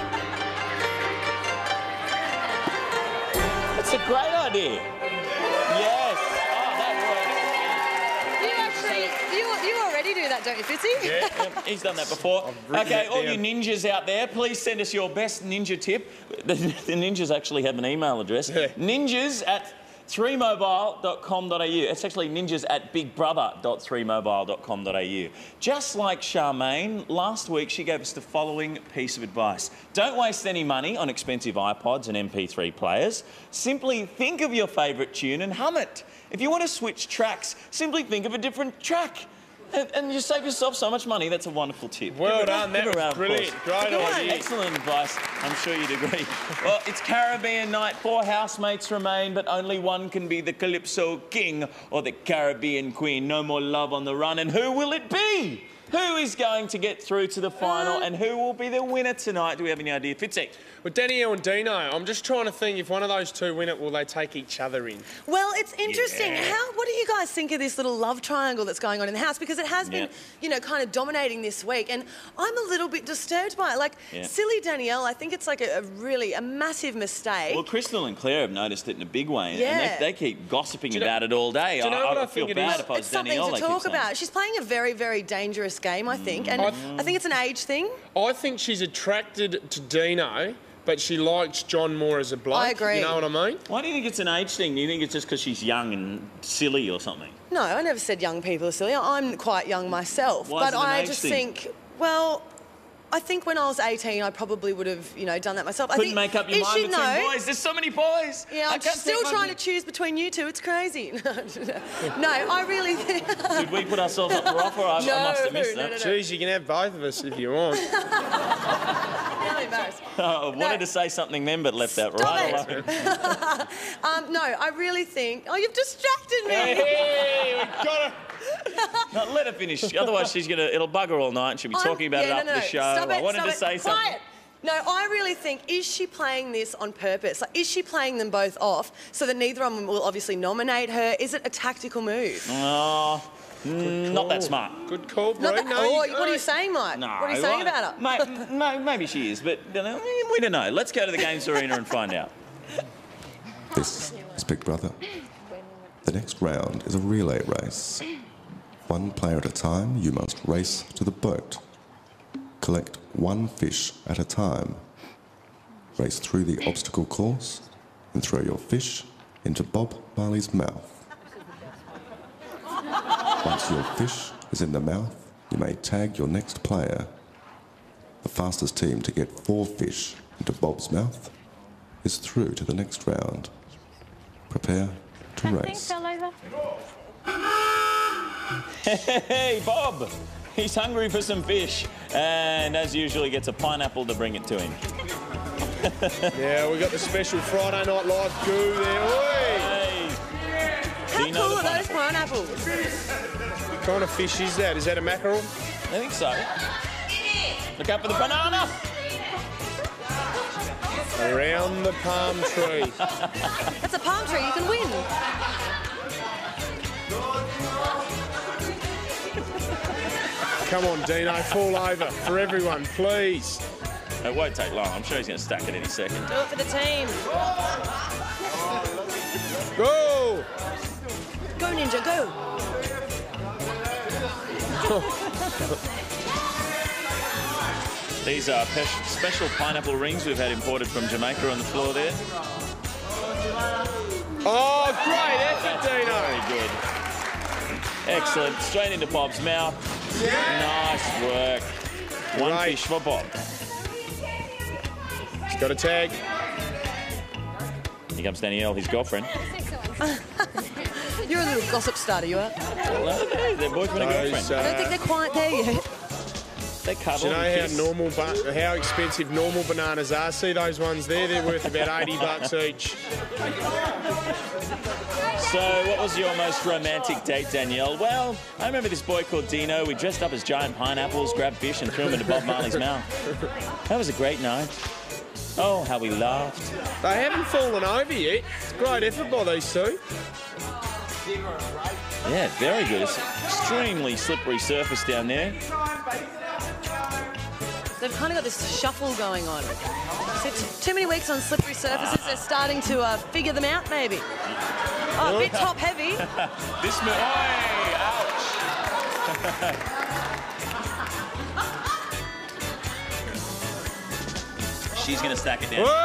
That's a great idea. Yes. Oh, that You actually... You, you already do that, don't you, Fitzy? worked. Yeah, he's done that before. written Okay, it all down. you ninjas out there, please send us your best ninja tip. The, the ninjas actually have an email address. Yeah. Ninjas at three mobile dot com dot a u. It's actually ninjas at big brother dot three mobile dot com dot a u. Just like Charmaine, last week she gave us the following piece of advice. Don't waste any money on expensive iPods and M P three players. Simply think of your favourite tune and hum it. If you want to switch tracks, simply think of a different track. And, and you save yourself so much money. That's a wonderful tip. Well Give it- done, that give it a was round of brilliant. applause. Great Good one. idea. Excellent advice. I'm sure you'd agree. Well, it's Caribbean night. Four housemates remain, but only one can be the Calypso King or the Caribbean Queen. No more love on the run. And who will it be? Who is going to get through to the final, and who will be the winner tonight? Do we have any idea? Fitzy? Well, Danielle and Dino, I'm just trying to think if one of those two win it, will they take each other in? Well, it's interesting. Yeah. How? What do you guys think of this little love triangle that's going on in the house? Because it has been, Yeah. you know, kind of dominating this week, and I'm a little bit disturbed by it. Like, Yeah. silly Danielle, I think it's like a, a really a massive mistake. Well, Crystal and Claire have noticed it in a big way, and Yeah. they, they keep gossiping you know- about it all day. do you know I, what I I feel think it bad is? if I was It's something Danielle. to they keep talk saying. about. She's playing a very, very dangerous game, I think, and I- I think it's an age thing. I think she's attracted to Dino, but she likes John more as a bloke. I agree. You know what I mean? Why do you think it's an age thing? Do you think it's just because she's young and silly or something? No, I never said young people are silly. I'm quite young myself, Why is but it an I age just thing? think, well. I think when I was eighteen, I probably would have, you know, done that myself. I Couldn't think, make up your is mind she- between no, boys. There's so many boys. Yeah, I I'm can't still take my- trying to choose between you two. It's crazy. No, I really think... Did we put ourselves up for offer? I, I No, must have missed no, that. no, no. Jeez, you can have both of us if you want. I'm embarrassed. Oh, I wanted No. to say something then, but left that Stop right it. alone. Um, no, I really think... Oh, you've distracted me. Hey, we got her. No, let her finish. Otherwise, she's gonna. It'll bug her all night, and she'll be I'm- talking about yeah, it no, after no, the show. Stop I it, wanted stop to it. say something. Quiet. No, I really think, is she playing this on purpose? Like, is she playing them both off so that neither of them will obviously nominate her? Is it a tactical move? Oh, mm, not that smart. Good call, Bree. Not that, No, oh, you- what are you saying, Mike? No, what are you saying well, about her? Mate, no, maybe she is, but you know, we don't know. Let's go to the games arena and find out. This is Big Brother. The next round is a relay race. One player at a time, you must race to the boat. Collect one fish at a time. Race through the obstacle course and throw your fish into Bob Marley's mouth. Once your fish is in the mouth, you may tag your next player. The fastest team to get four fish into Bob's mouth is through to the next round. Prepare to race. fell over. Hey, Bob! He's hungry for some fish, and as usual, he gets a pineapple to bring it to him. Yeah, we got the special Friday Night Live goo there. Oi! Hey! How Do you know cool the are those pineapple? pineapples? What kind of fish is that? Is that a mackerel? I think so. Look out for the banana! Around the palm tree. That's a palm tree. You can win. Come on, Dino, fall over for everyone, please. It won't take long. I'm sure he's going to stack it any second. Do it for the team. Go! Ninja, go. These are pe special pineapple rings we've had imported from Jamaica on the floor there. Oh, great effort, Dino. Very good. Excellent. Straight into Bob's mouth. Nice work. One Great. fish for Bob. He's got a tag. Here comes Danielle, his girlfriend. You're a little gossip starter, you are. Well, no, they're boyfriend and Those, girlfriend. uh, I don't think they're quite there yet. They cuddle. Do you know and how kiss. normal, ba- how expensive normal bananas are? See those ones there? They're worth about eighty bucks each. So, what was your most romantic date, Danielle? Well, I remember this boy called Dino. We dressed up as giant pineapples, grabbed fish, and threw them into Bob Marley's mouth. That was a great night. Oh, how we laughed. They haven't fallen over yet. It's a great effort by these two. Yeah, very good. It's extremely slippery surface down there. They've kind of got this shuffle going on. So t- too many weeks on slippery surfaces, they're starting to uh, figure them out, maybe. Oh, a bit top heavy. This move. Oi, ouch. She's going to stack it down.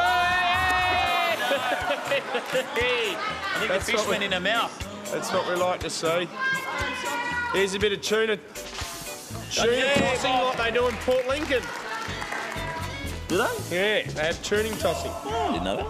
I think That's the fish what went we- in her mouth. That's what we like to see. Here's a bit of tuna. Tuna Yeah, tossing Bob. like they do in Port Lincoln. Do they? Yeah, they have tuning tossing. Oh, I didn't know that.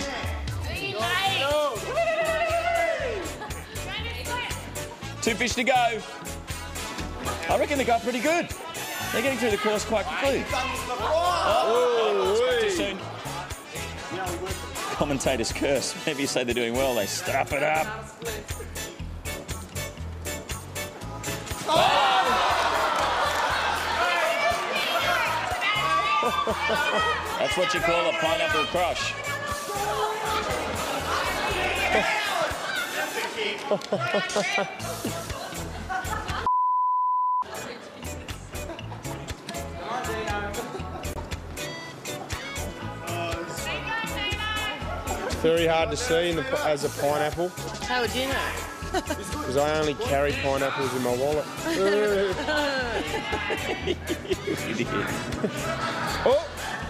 Two fish to go. I reckon they got pretty good. They're getting through the course quite quickly. Oh, spoke too soon. Commentators curse. Maybe you say they're doing well, they strap it up. That's what you call a pineapple crush. It's very hard to see in the, as a pineapple How would you know? because I only carry pineapples in my wallet. Oh!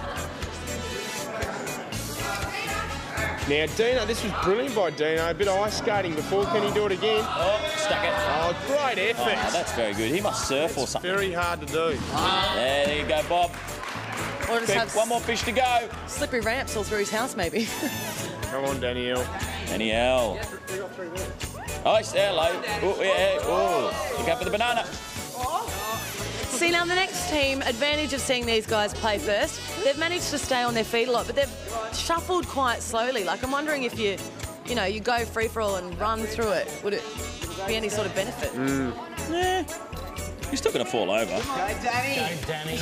Now, Dino, this was brilliant by Dino. A bit of ice skating before. Can he do it again? Oh, stuck it. Oh, great effort. Oh, that's very good. He must surf or It's something. very hard to do. Yeah, there you go, Bob. Or just have One more fish to go. slippery ramps all through his house, maybe. Come on, Danielle. Danielle. Oh, it's there, low. Oh, yeah, oh. Look out for the banana. See, now the next team, advantage of seeing these guys play first, they've managed to stay on their feet a lot, but they've shuffled quite slowly. Like, I'm wondering if you, you know, you go free-for-all and run through it, would it be any sort of benefit? Mm. Yeah. You're still going to fall over. Go, Danny. Go, Danny.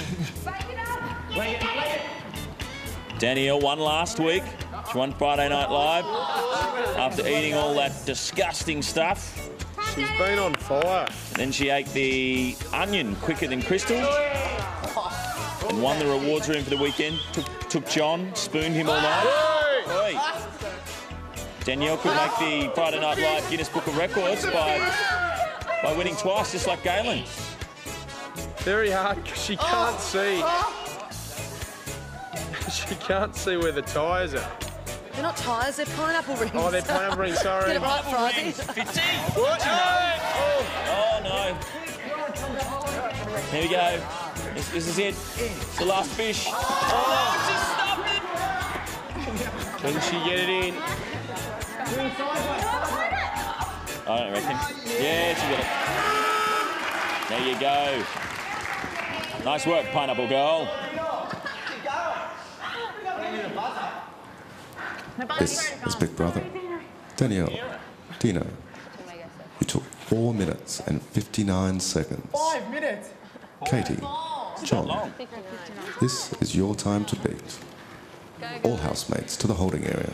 Danielle won last week. She won Friday Night Live after eating all that disgusting stuff. She's been on fire. Then she ate the onion quicker than Crystal and won the rewards room for the weekend. Took, took John, spooned him all night. Oi. Danielle could make the Friday Night Live Guinness Book of Records by, by winning twice, just like Galen. Very hard because she can't see. She can't see where the tyres are. They're not tyres, they're pineapple rings. Oh, they're pineapple rings, sorry. Get it right, Friday. Fitzy. What? Oh. Oh, no. Here we go. This, this is it. It's the last fish. Oh, she stopped it. Can she get it in? I don't reckon. Yeah, she got it. There you go. Nice work, pineapple girl. This is Big Brother. Danielle, Dino, you took four minutes and fifty-nine seconds. Five minutes. Katie, John, this is your time to beat. All housemates to the holding area.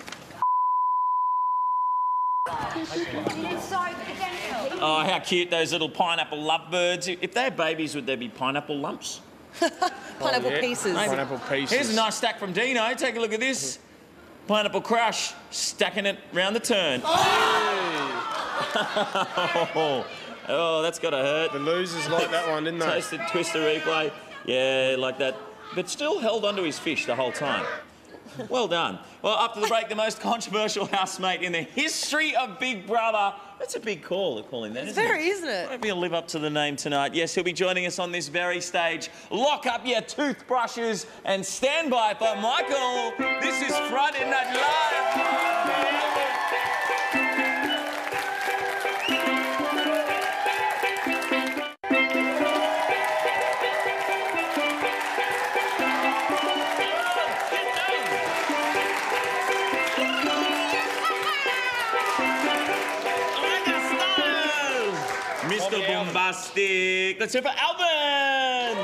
Oh, how cute those little pineapple lovebirds. If they had babies, would there be pineapple lumps? Pineapple yeah. pieces. Pineapple pieces. Here's a nice stack from Dino. Take a look at this. Pineapple crush, stacking it round the turn. Oh! oh, oh, that's got to hurt. The losers like that one, didn't they? Toasted twister replay. Yeah, like that. But still held onto his fish the whole time. Well done. Well, after the break, the most controversial housemate in the history of Big Brother. That's a big call, to call him that, It's isn't very, it? isn't it? Maybe he'll live up to the name tonight. Yes, he'll be joining us on this very stage. Lock up your toothbrushes and stand by for Michael. This is Friday Night Live. Mister Bombastic. Let's hear for Alvin.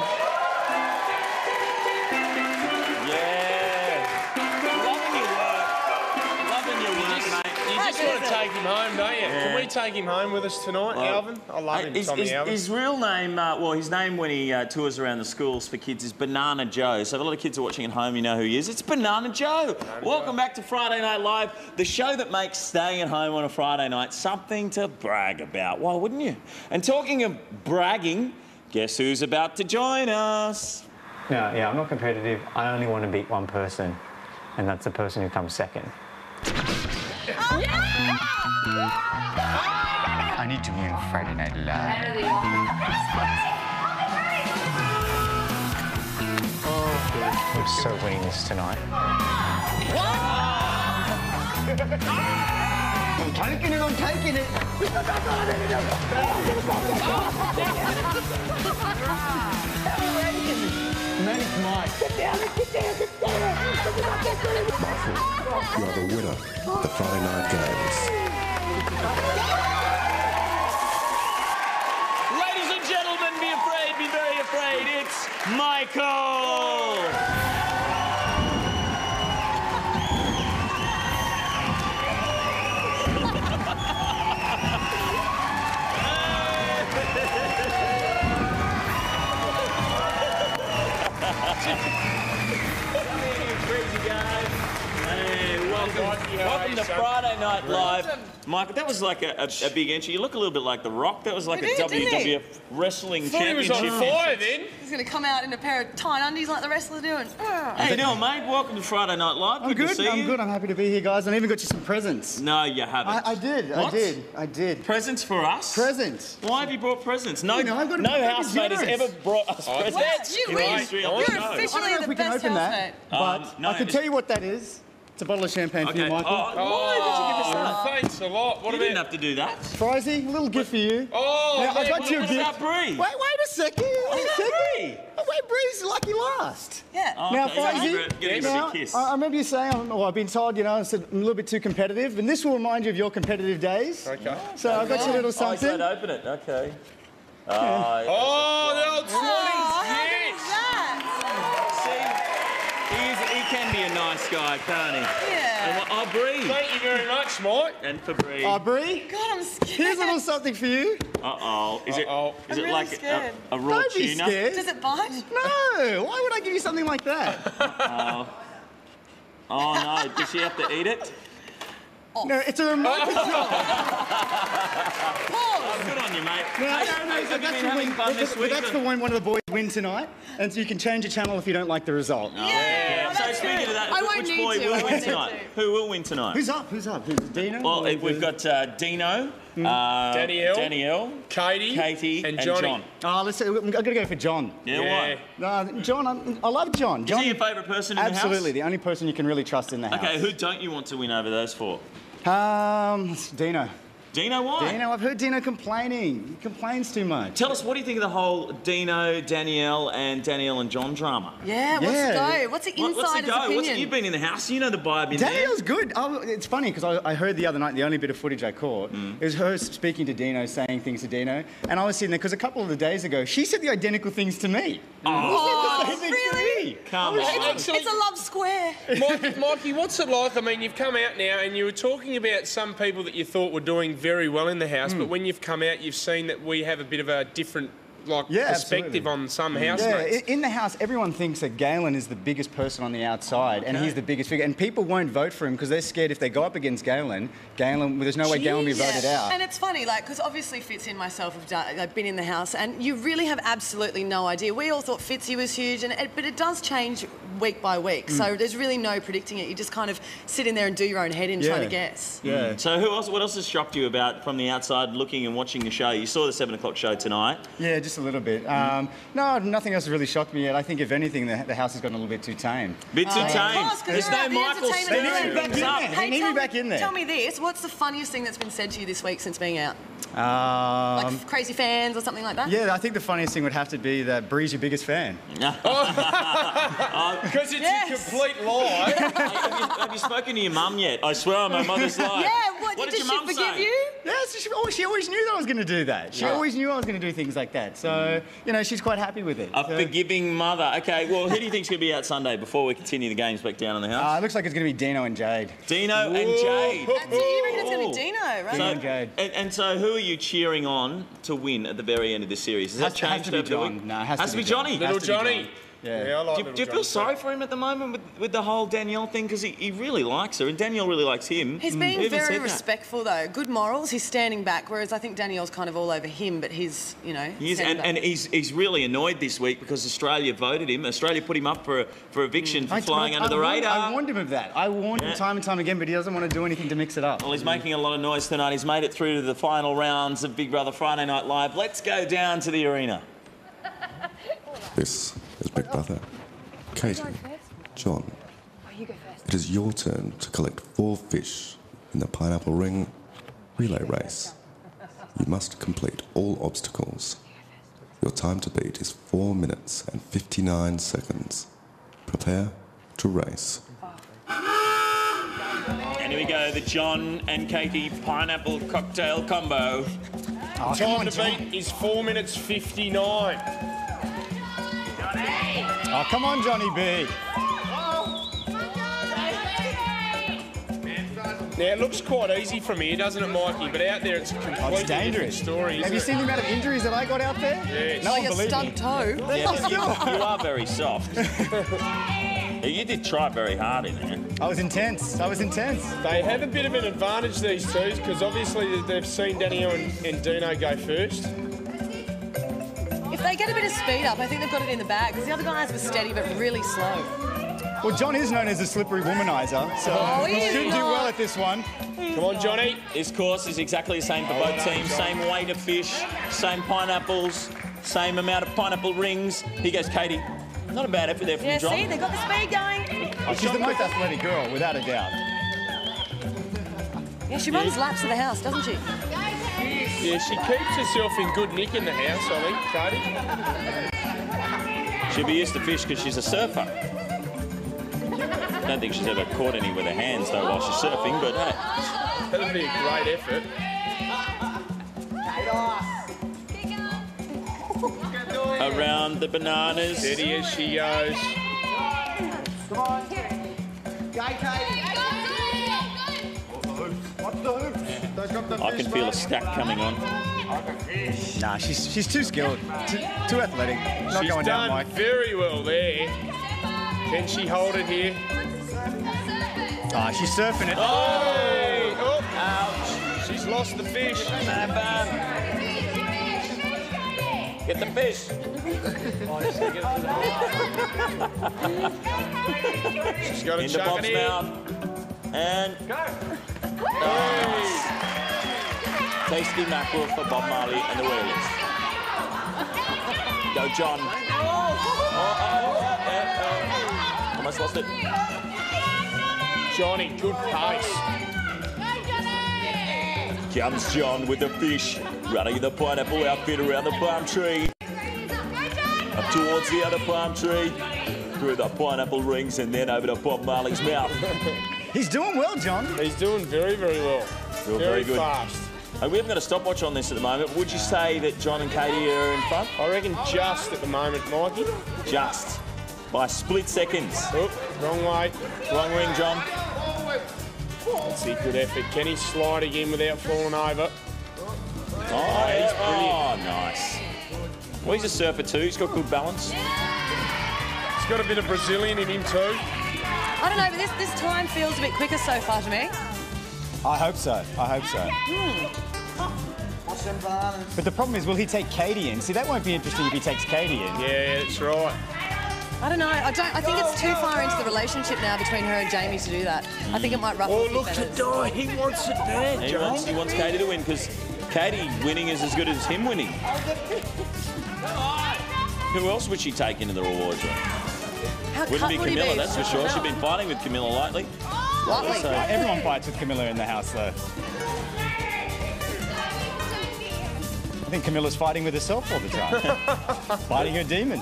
Yeah. Loving your work. Loving your work, mate. You just want to take him home, don't you? Yeah. Can we take him home with us tonight, Well, Alvin? I love him, his, Tommy his, Alvin. his real name, uh, well, his name when he uh, tours around the schools for kids is Banana Joe. So if a lot of kids are watching at home, you know who he is. It's Banana Joe. Banana Welcome Joe. back to Friday Night Live, the show that makes staying at home on a Friday night something to brag about. Why wouldn't you? And talking of bragging, guess who's about to join us? No, yeah, I'm not competitive. I only want to beat one person, and that's the person who comes second. I need to win Friday Night Live. I'm so winning this tonight. I'm taking it, I'm taking it. Manic Mike. Get down, get down, get down. Michael, you are the winner of the Friday Night Games. Ladies and gentlemen, be afraid, be very afraid. It's Michael. Crazy guys. Hey, welcome, welcome to Friday Night Live. Michael, that was like a, a, a big entry. You look a little bit like The Rock. That was like He a did, W didn't he? W F wrestling I thought he was championship. on fire then. He's going to come out in a pair of tight undies like the wrestlers doing. How you doing, mate? Welcome to Friday Night Live. I'm good, good, to see I'm you. good. I'm happy to be here, guys. And I even got you some presents. No, you haven't. I, I did, I What? did, I did. Presents for us? Presents. Why have you brought presents? No, You know, I've got to no be housemate has generous. ever brought us Oh, presents What? You in the win. history You're of the show. I don't officially know if the we can best open housemate. that, Um, but no, I can it's- tell you what that is. It's a bottle of champagne for you, Okay. Michael. Oh, why did you give us that? Oh, thanks a lot. What You about... didn't have to do that. Frizy, a little gift for you. Oh, Now, I man, got what- you a What's gift. that, Bree? Wait, wait a second. Wait a What's second. that, Bree? Oh, wait, Bree's lucky last. Yeah. Oh, Now, okay, give Frizy, her a- give her a now, big kiss. I I remember you saying, oh, well, I've been told, you know, I said I'm a little bit too competitive, and this will remind you of your competitive days. Okay. So I got you a little Oh, he something. said open it. Okay. Oh, Oh, the old Oh, how twenties, good is that? see, he, is, he can be a nice guy, can't he? Yeah. And what- oh, Bree. Thank you very much, Mike. And for Bree. Oh, Bree, God, I'm scared. here's a little something for you. Uh-oh. Is Uh-oh. it, is I'm it really like scared. a, a raw Don't be tuna? scared. Does it bite? No, why would I give you something like that? Oh, no. Does she have to eat it? No, it's a remote control. Oh, good on you, mate. No, Hey, no, no, hey, so have you that's been for having when, fun this but week? that's for when one of the boys win tonight, and so you can change your channel if you don't like the result. Yeah. So that's speaking good. of that, I won't which need boy to, I will won't win need tonight? to. Who will win tonight? Who's up? Who's up? Who's Dino? Well, Or it- we've got uh, Dino, uh, Danielle. Danielle, Katie. Katie, And and Johnny. John. Oh, let's. I'm going to go for John. Yeah, Yeah. why? No, John. I'm, I love John. Is John. he your favourite person in Absolutely, the the only person you can really trust in the house? house. Okay, who don't you want to win over those four? Um, Dino. Dino, why? Dino, I've heard Dino complaining. He complains too much. Tell us, what do you think of the whole Dino, Danielle, and Danielle and John drama? Yeah, what's Yeah. the go? What's the What- insider's what's the go? opinion? What's, you've been in the house, you know the vibe in there. Danielle's good. Oh, it's funny because I, I heard the other night, the only bit of footage I caught, Mm. is her speaking to Dino, saying things to Dino, and I was sitting there because a couple of the days ago, she said the identical things to me. Oh, She said the same things really? to me. Come I was on. shocked. It's, it's a love square. Mike, Mikey, what's it like? I mean, you've come out now and you were talking about some people that you thought were doing very well in the house, but when you've come out, you've seen that we have a bit of a different like Yeah, perspective absolutely. on some Yeah, housemates. in in the House, everyone thinks that Galen is the biggest person on the outside, and Okay. he's the biggest figure. And people won't vote for him because they're scared if they go up against Galen, Galen, there's no way Galen will be voted out. And it's funny, like, because obviously Fitz and myself have done, like, been in the House, and you really have absolutely no idea. We all thought Fitzy was huge, and it, but it does change week by week. Mm. So there's really no predicting it. You just kind of sit in there and do your own head in trying to guess. Yeah. So who else? What else has shocked you about from the outside looking and watching the show? You saw the seven o'clock show tonight. Yeah, just a little bit. Um, no, nothing else has really shocked me yet. I think, if anything, the, the House has gotten a little bit too tame. Bit too Oh, tame. of course, 'cause There's you're no at the Michael entertainment stirring event. things up. They need tell me back in there. Tell me this, what's the funniest thing that's been said to you this week since being out? Um, Like crazy fans or something like that? yeah, I think the funniest thing would have to be that Bree's your biggest fan. Because it's Yes. a complete lie. have, you, have you spoken to your mum yet? I swear on my mother's life. Yeah, what, What did, did she your mum forgive say? you? Yes, she, oh, she always knew that I was going to do that. She Yeah. always knew I was going to do things like that. So, you know, she's quite happy with it. A So- forgiving mother. Okay, well, who do you think's going to be out Sunday before we continue the games back down on the house? Uh, it looks like it's going to be Dino and Jade. Dino and Jade. And so you reckon it's going to be Dino, right? Dino and Jade. And, and so, who are you cheering on to win at the very end of this series? Has, Has that to- has changed to be over the John. week? No, it has to to be be John. Johnny. Has Little to be Johnny. John. Yeah. I like Do, you- little do you feel Johnny. sorry for him at the moment with, with the whole Danielle thing? Because he, he really likes her, and Danielle really likes him. He's Who being even very said that? respectful, though. Good morals. He's standing back, whereas I think Danielle's kind of all over him, but he's, you know... He is, standing and, back. and he's he's really annoyed this week because Australia voted him. Australia put him up for for eviction for I- flying I- under I the warned- radar. I warned him of that. I warned Yeah. him time and time again, but he doesn't want to do anything to mix it up. Well, he's making a lot of noise tonight. He's made it through to the final rounds of Big Brother Friday Night Live. Let's go down to the arena. This is Big Brother. Katie, John, it is your turn to collect four fish in the pineapple ring relay race. You must complete all obstacles. Your time to beat is four minutes and fifty-nine seconds. Prepare to race. And here we go, the John and Katie pineapple cocktail combo. Oh, come Time on, to John. beat is four minutes fifty-nine. Oh, come on, Johnny B. Now, it looks quite easy from here, doesn't it, Mikey? But out there, it's a completely Oh, it's dangerous. different story, Have isn't you it? seen the amount of injuries that I got out there? Yes. No one Your believed stub me. toe. Yeah, but you, you are very soft. Yeah, you did try very hard in there. I was intense. I was intense. They have a bit of an advantage, these two, because obviously they've seen Danielle and, and Dino go first. If they get a bit of speed up, I think they've got it in the bag, because the other guys were steady but really slow. Well, John is known as a slippery womanizer, so Oh, he he is should do not. well at this one. Come on, Johnny. This course is exactly the same for both teams. Same weight of fish, same pineapples, same amount of pineapple rings. Here goes Katie. Not a bad effort there from Yeah, John. see, they've got the speed going. Oh, she's the most athletic girl, without a doubt. Yeah, she runs laps of the house, doesn't she? Yeah, she keeps herself in good nick in the house, I think, Katie. She'll be used to fish because she's a surfer. I don't think she's ever caught any with her hands though while she's surfing, but hey. That'd be a great effort. Around the bananas. Steady as she goes. I can feel a stack coming on. Nah, she's she's too skilled, too, too athletic. Not She's going down, done Mike. very well there. Can she hold it here? Ah, she's surfing it. Oh! Oh! Ouch! She's lost the fish. Bam, bam. Get the fish. She's got a Into chuck Bob's it in. mouth. And Hey! tasty mackerel for Bob Marley and the Whalers. Go, John. Oh, oh, oh, oh, oh. Almost lost it. Johnny, good pace. Comes John with the fish, running the pineapple outfit around the palm tree. Up towards the other palm tree, through the pineapple rings and then over to Bob Marley's mouth. He's doing well, John. He's doing very, very well. Doing very very good. fast. Uh, we haven't got a stopwatch on this at the moment. Would you say that John and Katie are in front? I reckon just at the moment, Mikey. Just by split seconds. Oh, wrong way. Wrong ring, John. That's a good effort. Can he slide again without falling over? Oh, he's brilliant. oh nice. Well, he's a surfer too. He's got good balance. He's got a bit of Brazilian in him too. I don't know, but this, this time feels a bit quicker so far to me. I hope so. I hope so. Mm. But the problem is, will he take Katie in? See, that won't be interesting if he takes Katie in. Yeah, that's right. I don't know. I don't. I think it's too far into the relationship now between her and Jamie to do that. I think it might ruffle. Oh, a few look to feathers. die. He wants it bad, He Joe. wants, he wants Katie to win because Katie winning is as good as him winning. Who else would she take into the rewards room? How Wouldn't cut be would he Camilla, be? that's for sure. She's been fighting with Camilla lately. Lightly. So- Everyone fights with Camilla in the house, though. I think Camilla's fighting with herself all the time. Fighting her demons.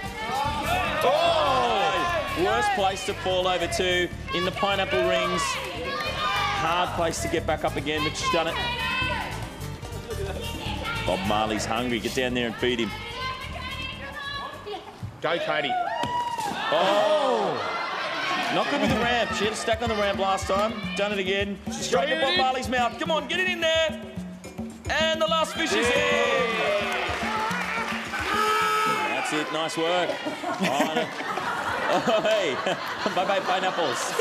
Oh! Worst place to fall over to in the pineapple rings. Hard place to get back up again, but she's done it. Bob Marley's hungry. Get down there and feed him. Go, Katie. Oh! Not good with the ramp. She had a stack on the ramp last time. Done it again. Straight to Bob Marley's mouth. Come on, get it in there. And the last fish is in. That's it. Nice work. Oh, oh hey. Bye-bye, pineapples.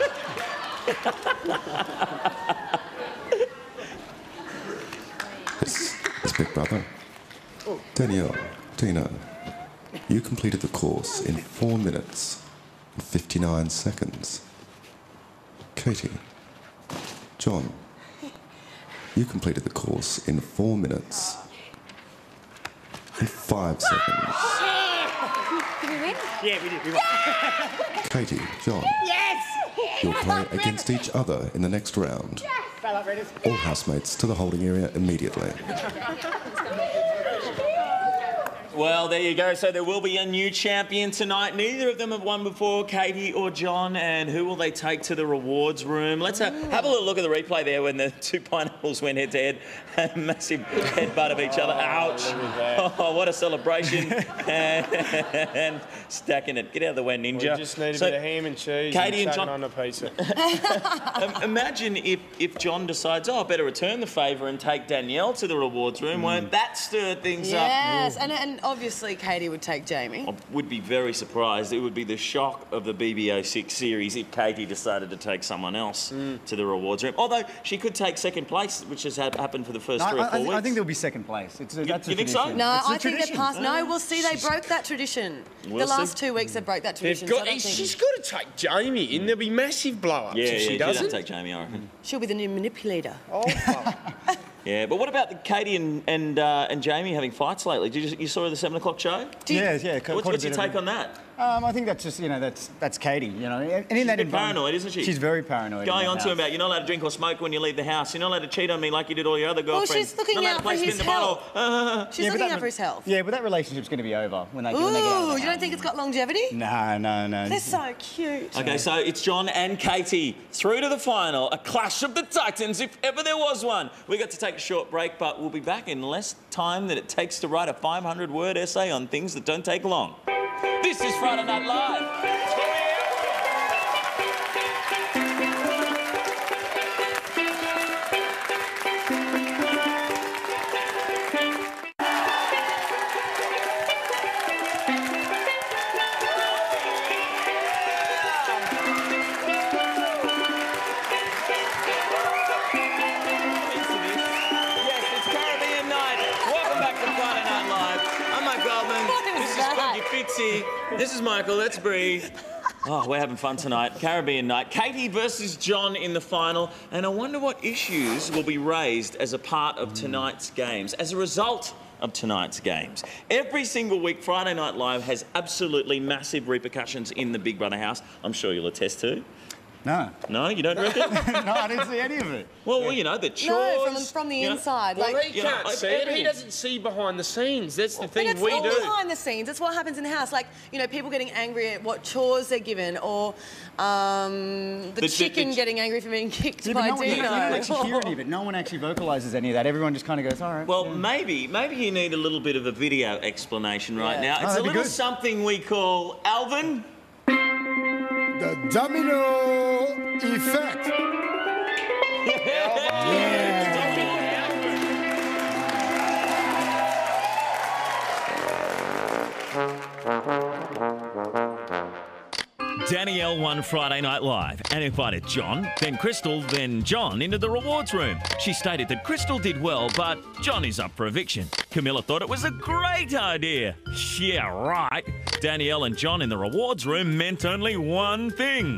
It's, it's Big Brother. Danielle, Tina, you completed the course in four minutes and fifty-nine seconds. Katie, John, you completed the course in four minutes and five seconds. Did we win? Yeah, we did. We won. Katie, John, Yes! you'll play against each other in the next round. All housemates to the holding area immediately. Well, there you go. So there will be a new champion tonight. Neither of them have won before, Katie or John. And who will they take to the rewards room? Let's have, have a little look at the replay there when the two pineapples went head to head. A massive headbutt of each other. Ouch. Oh, what a celebration. And stacking it. Get out of the way, Ninja. We just need a So, bit of ham and cheese Katie and and chuck John- it on a pizza. Um, imagine if, if John decides, oh, I better return the favour and take Danielle to the rewards room. Won't that stir things up? Yes, and, and obviously Katie would take Jamie. I would be very surprised. It would be the shock of the B B O six series if Katie decided to take someone else to the rewards room. Although she could take second place, which has had, happened for the first No, three or I, four I, weeks. I think there'll be second place. It's a, You- that's a you think so? tradition. No, It's a I think they're tradition. past. No, we'll see. They broke that tradition. We'll the last see. two weeks they broke that They've tradition. so I got, don't think- she's got to take Jamie in. There'll be massive blow-ups yeah, if yeah, she she'd doesn't. have to take Jamie, I reckon. She'll be the new manipulator. Oh, Yeah, but what about the Katie and and, uh, and Jamie having fights lately? Did you, you saw the seven o'clock show? Yeah, yeah. quite What's, a what's bit your of take a- on that? Um, I think that's just, you know, that's that's Katie, you know. And in She's that a bit environment- paranoid, isn't she? She's very paranoid. Going in on that to him house. about you're not allowed to drink or smoke when you leave the house. You're not allowed to cheat on me like you did all your other Well, girlfriends. she's looking not allowed out to play for spin his the bottle. health. She's Yeah, but looking that out for his health. Yeah, but that relationship's going to be over when they, when they get out of Ooh, the you don't house. think it's got longevity? No, no, no. They're so cute. Okay, so it's John and Katie through to the final. A clash of the titans, if ever there was one. We got to take a short break, but we'll be back in less time than it takes to write a five hundred word essay on things that don't take long. This is Friday Night Live. Yes, it's Caribbean night. Welcome back to Friday Night Live. I'm Mike Goldman. What is This is that? Spooky Fitzy. This is Michael. That's Bree. Oh, we're having fun tonight. Caribbean night. Katie versus John in the final. And I wonder what issues will be raised as a part of tonight's games, as a result of tonight's games. Every single week, Friday Night Live has absolutely massive repercussions in the Big Brother house. I'm sure you'll attest to. No. No, you don't reckon? No, I didn't see any of it. Well, well, you know, the chores... No, from, from the you know, inside. Well, like, he you know, can't I- see it. He everything. doesn't see behind the scenes. That's the but thing it's we all do. behind the scenes. It's what happens in the house. Like, you know, people getting angry at what chores they're given, or um, the, The- the- chicken the- getting angry for being kicked Yeah, but by no one, you Dino. don't actually hear any of it. No one actually vocalises any of that. Everyone just kind of goes, all right. Well, yeah. maybe, maybe you need a little bit of a video explanation right Yeah. now. Oh, It's a that'd be little good. something we call Alvin. The domino effect. Danielle won Friday Night Live and invited John, then Crystal, then John into the rewards room. She stated that Crystal did well, but John is up for eviction. Camilla thought it was a great idea. Yeah, right. Danielle and John in the rewards room meant only one thing: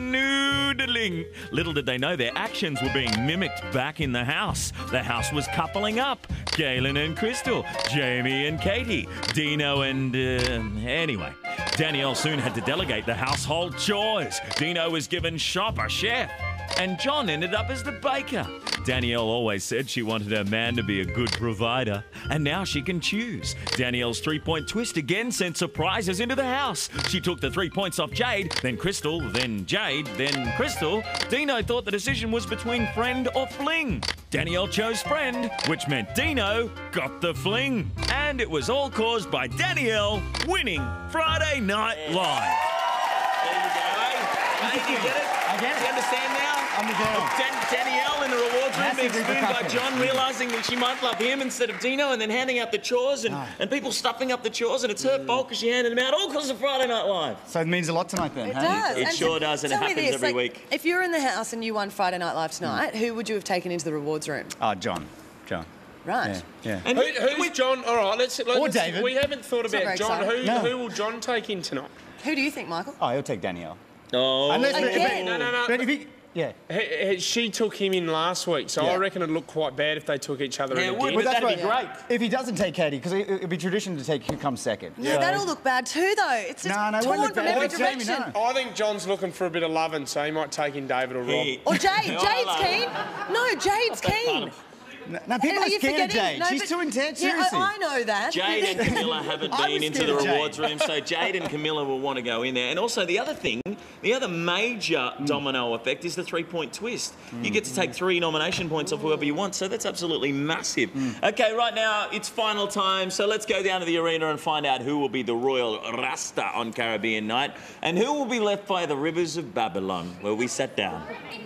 canoodling. Little did they know their actions were being mimicked back in the house. The house was coupling up. Galen and Crystal, Jamie and Katie, Dino and... Uh, anyway, Danielle soon had to delegate the household chores. Dino was given shopper chef. And John ended up as the baker. Danielle always said she wanted her man to be a good provider, and now she can choose. Danielle's three-point twist again sent surprises into the house. She took the three points off Jade, then Crystal, then Jade, then Crystal. Dino thought the decision was between friend or fling. Danielle chose friend, which meant Dino got the fling. And it was all caused by Danielle winning Friday Night Live. There you go, eh? Hey, you get it? I get it. Do you understand now? I'm the girl. Dan- Danielle in the rewards room being Massive spooned by repercussions. John, realising that she might love him instead of Dino, and then handing out the chores, and, No. and people stuffing up the chores, and it's her fault because she handed them out, all because of Friday Night Live. So it means a lot tonight then, It huh? does. It And sure t- does, and it tell me happens this, every like, week. If you were in the house and you won Friday Night Live tonight, who would you have taken into the rewards room? Oh, John. John. Right. Yeah. yeah. And Who, who- who's John? All right, let's. let's Or David. We haven't thought It's not about very John. Who, exciting. No. who will John take in tonight? Who do you think, Michael? Oh, he'll take Danielle. Oh, Unless Again? but, No, no, no. But if he, yeah. He- he- She took him in last week, so Yeah. I reckon it'd look quite bad if they took each other Yeah, in it would, again. but that's that'd be right. great. If he doesn't take Katie, because it, it'd be tradition to take who comes second. Yeah, that'll look bad too, though. It's just No, no, it won't torn look from bad. every It's Jamie, direction. no. I think John's looking for a bit of loving, so he might take in David or Rob. He- Or Jade. Oh, Jade's I keen. No, Jade's keen. No, no, people Are are you scared of forgetting? Jade. No, She's but- too intense, Yeah, seriously. I, I know that. Jade and Camilla haven't I been was into the scared of Jade. rewards room, so Jade and Camilla will want to go in there. And also the other thing, the other major Mm. domino effect is the three-point twist. You get to take three nomination points off whoever you want, so that's absolutely massive. Mm. Okay, right now it's final time, so let's go down to the arena and find out who will be the Royal Rasta on Caribbean Night and who will be left by the rivers of Babylon, where we sat down.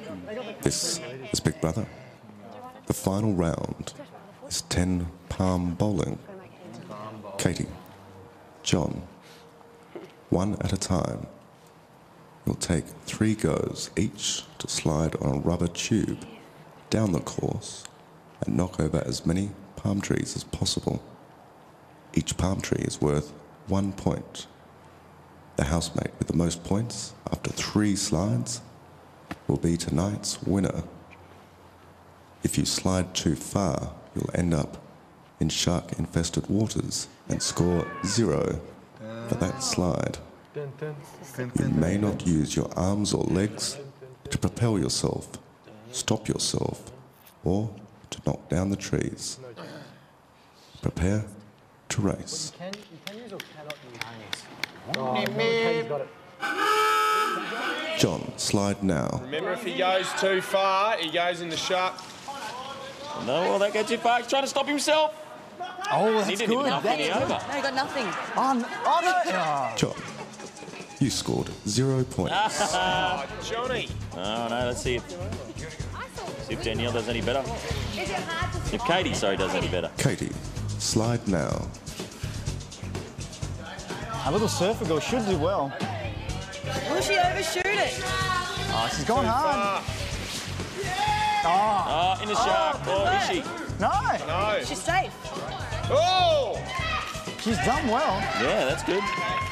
This is Big Brother. The final round is ten palm bowling. Katie, John, one at a time. You'll take three goes each to slide on a rubber tube down the course and knock over as many palm trees as possible. Each palm tree is worth one point. The housemate with the most points after three slides will be tonight's winner. If you slide too far, you'll end up in shark-infested waters and score zero for that slide. You may not use your arms or legs to propel yourself, stop yourself, or to knock down the trees. Prepare to race. John, slide now. Remember, if he goes too far, he goes in the shark. No, well, that gets too far. He's trying to stop himself. Oh, that's He didn't even good. knock That's any good. over. No, you got nothing. Oh, no. Oh, no. Oh. John, you scored zero points. Oh, Johnny. Oh, no, let's see if, see if Danielle does any better. If Katie, sorry, does any better. Katie, slide now. Our little surfer girl should do well. Will she overshoot it? Oh, she's gone hard. Oh, Oh, in the shark. Oh, is she? no. No. She's safe. Oh! She's done well. Yeah, that's good.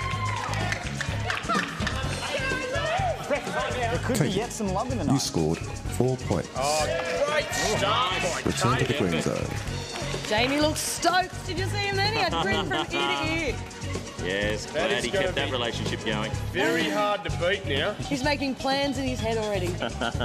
There could Katie, be yet some love in the You night. scored four points. Oh, great start by Return to the Katie. green zone. Jamie looks stoked. Did you see him then? He had grin from ear to ear. Yes, That glad is he gonna kept that be- relationship going. Very hard to beat now. He's making plans in his head already.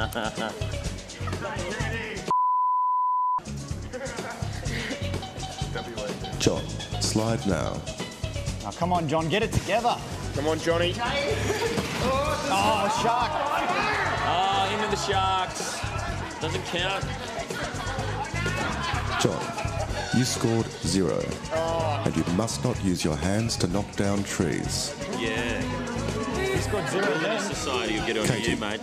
John, slide now. Oh, come on, John, get it together. Come on, Johnny. Oh, shark. Ah, into the sharks. Doesn't count. John, you scored zero. And you must not use your hands to knock down trees. Yeah. He's got zero Well, then. then society will get on Katie. you, mate.